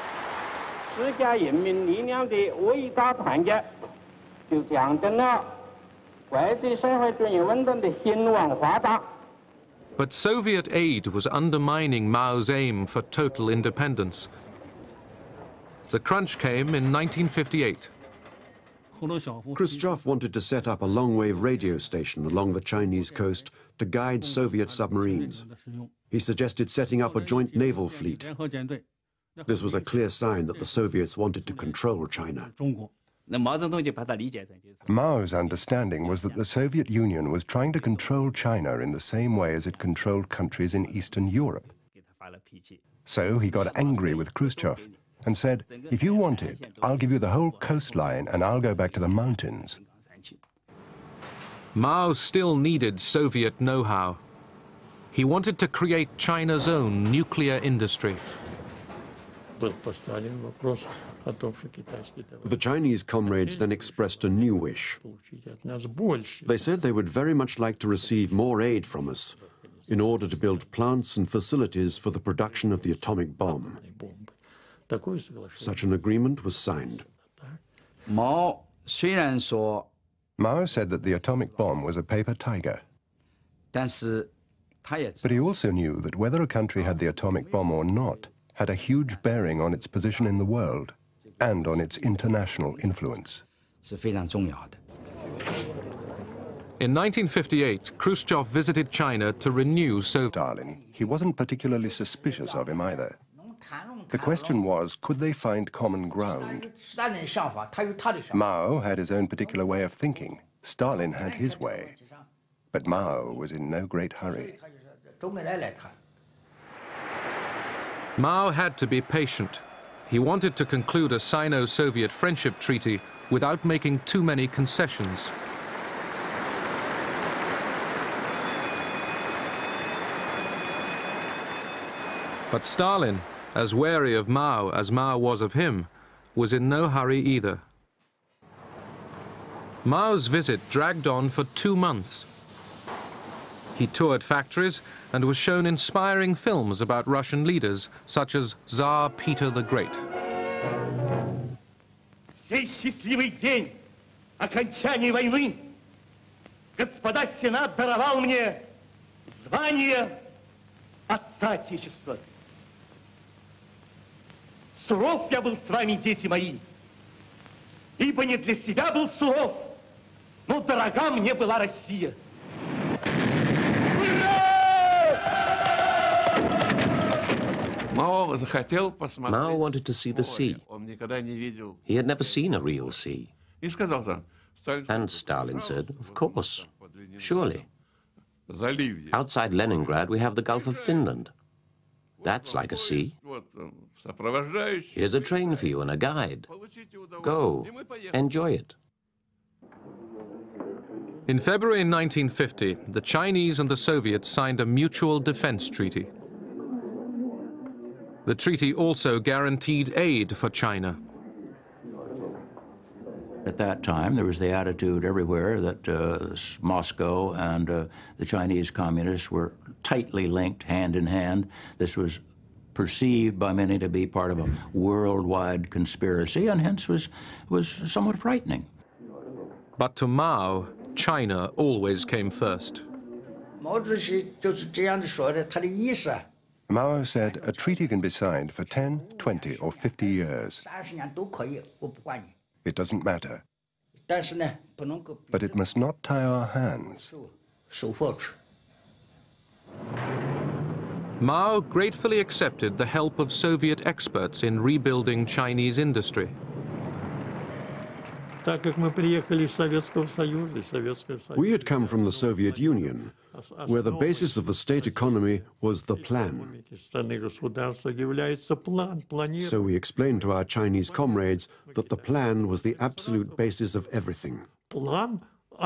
But Soviet aid was undermining Mao's aim for total independence. The crunch came in nineteen fifty-eight. Khrushchev wanted to set up a long-wave radio station along the Chinese coast to guide Soviet submarines. He suggested setting up a joint naval fleet. This was a clear sign that the Soviets wanted to control China. Mao's understanding was that the Soviet Union was trying to control China in the same way as it controlled countries in Eastern Europe. So he got angry with Khrushchev and said, "If you want it, I'll give you the whole coastline and I'll go back to the mountains." Mao still needed Soviet know-how. He wanted to create China's own nuclear industry. The Chinese comrades then expressed a new wish. They said they would very much like to receive more aid from us in order to build plants and facilities for the production of the atomic bomb. Such an agreement was signed. Mao said that the atomic bomb was a paper tiger. But he also knew that whether a country had the atomic bomb or not had a huge bearing on its position in the world and on its international influence. In nineteen fifty-eight, Khrushchev visited China to renew Soviet. Stalin. He wasn't particularly suspicious of him either. The question was, could they find common ground? Mao had his own particular way of thinking. Stalin had his way. But Mao was in no great hurry. Mao had to be patient. He wanted to conclude a Sino-Soviet friendship treaty without making too many concessions. But Stalin, as wary of Mao as Mao was of him, was in no hurry either. Mao's visit dragged on for two months. He toured factories and was shown inspiring films about Russian leaders, such as Tsar Peter the Great. Сей счастливый день окончания войны господа Сенат даровал мне звание Отца Отечества. Суров я был с вами, дети мои, ибо не для себя был суров, но дорога мне была Россия. Mao wanted to see the sea. He had never seen a real sea. And Stalin said, of course, surely. Outside Leningrad, we have the Gulf of Finland. That's like a sea. Here's a train for you and a guide. Go, enjoy it. In February nineteen fifty, the Chinese and the Soviets signed a mutual defense treaty. The treaty also guaranteed aid for China. At that time, there was the attitude everywhere that uh, Moscow and uh, the Chinese communists were tightly linked, hand in hand. This was perceived by many to be part of a worldwide conspiracy, and hence was, was somewhat frightening. But to Mao, China always came first. Mao said a treaty can be signed for ten, twenty, or fifty years. It doesn't matter. But it must not tie our hands. Mao gratefully accepted the help of Soviet experts in rebuilding Chinese industry. We had come from the Soviet Union, where the basis of the state economy was the plan. So we explained to our Chinese comrades that the plan was the absolute basis of everything. The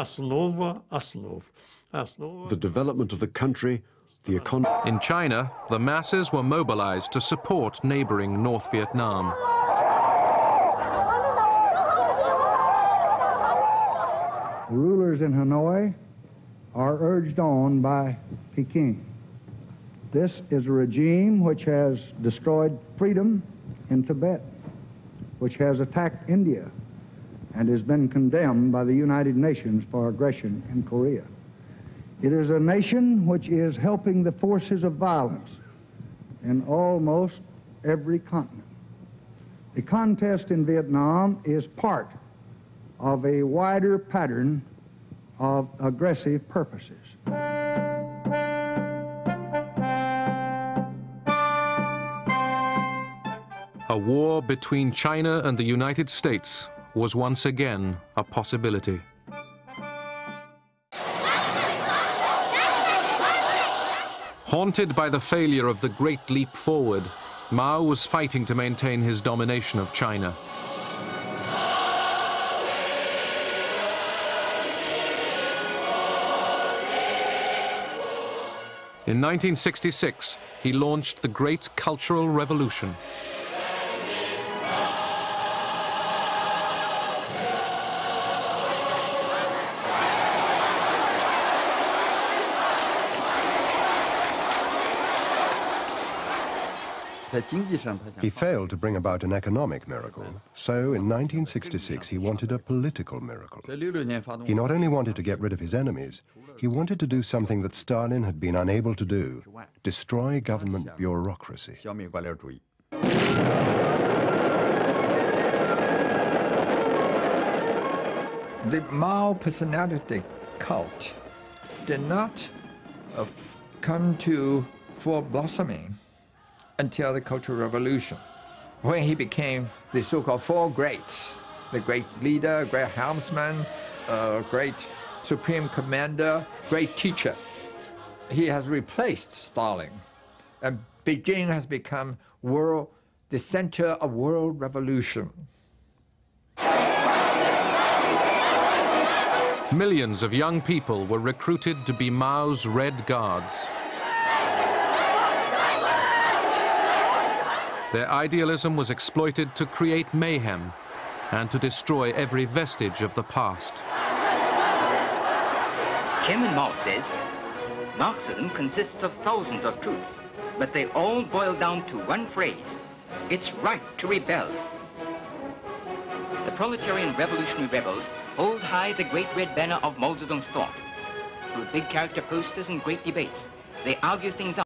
development of the country, the economy. In China, the masses were mobilized to support neighboring North Vietnam. The rulers in Hanoi are urged on by Peking. This is a regime which has destroyed freedom in Tibet, which has attacked India, and has been condemned by the United Nations for aggression in Korea. It is a nation which is helping the forces of violence in almost every continent. The contest in Vietnam is part of a wider pattern of aggressive purposes. A war between China and the United States was once again a possibility. Haunted by the failure of the Great Leap Forward, Mao was fighting to maintain his domination of China. In nineteen sixty-six, he launched the Great Cultural Revolution. He failed to bring about an economic miracle, so in nineteen sixty-six he wanted a political miracle. He not only wanted to get rid of his enemies, he wanted to do something that Stalin had been unable to do: destroy government bureaucracy. The Mao personality cult did not uh, come to full blossoming until the Cultural Revolution, when he became the so-called four greats: the great leader, great helmsman, uh, great supreme commander, great teacher. He has replaced Stalin, and Beijing has become world, the center of world revolution. Millions of young people were recruited to be Mao's Red Guards. Their idealism was exploited to create mayhem and to destroy every vestige of the past. Chairman Mao says, Marxism consists of thousands of truths, but they all boil down to one phrase: it's right to rebel. The proletarian revolutionary rebels hold high the great red banner of Mao Zedong's thought. Through big character posters and great debates, they argue things out.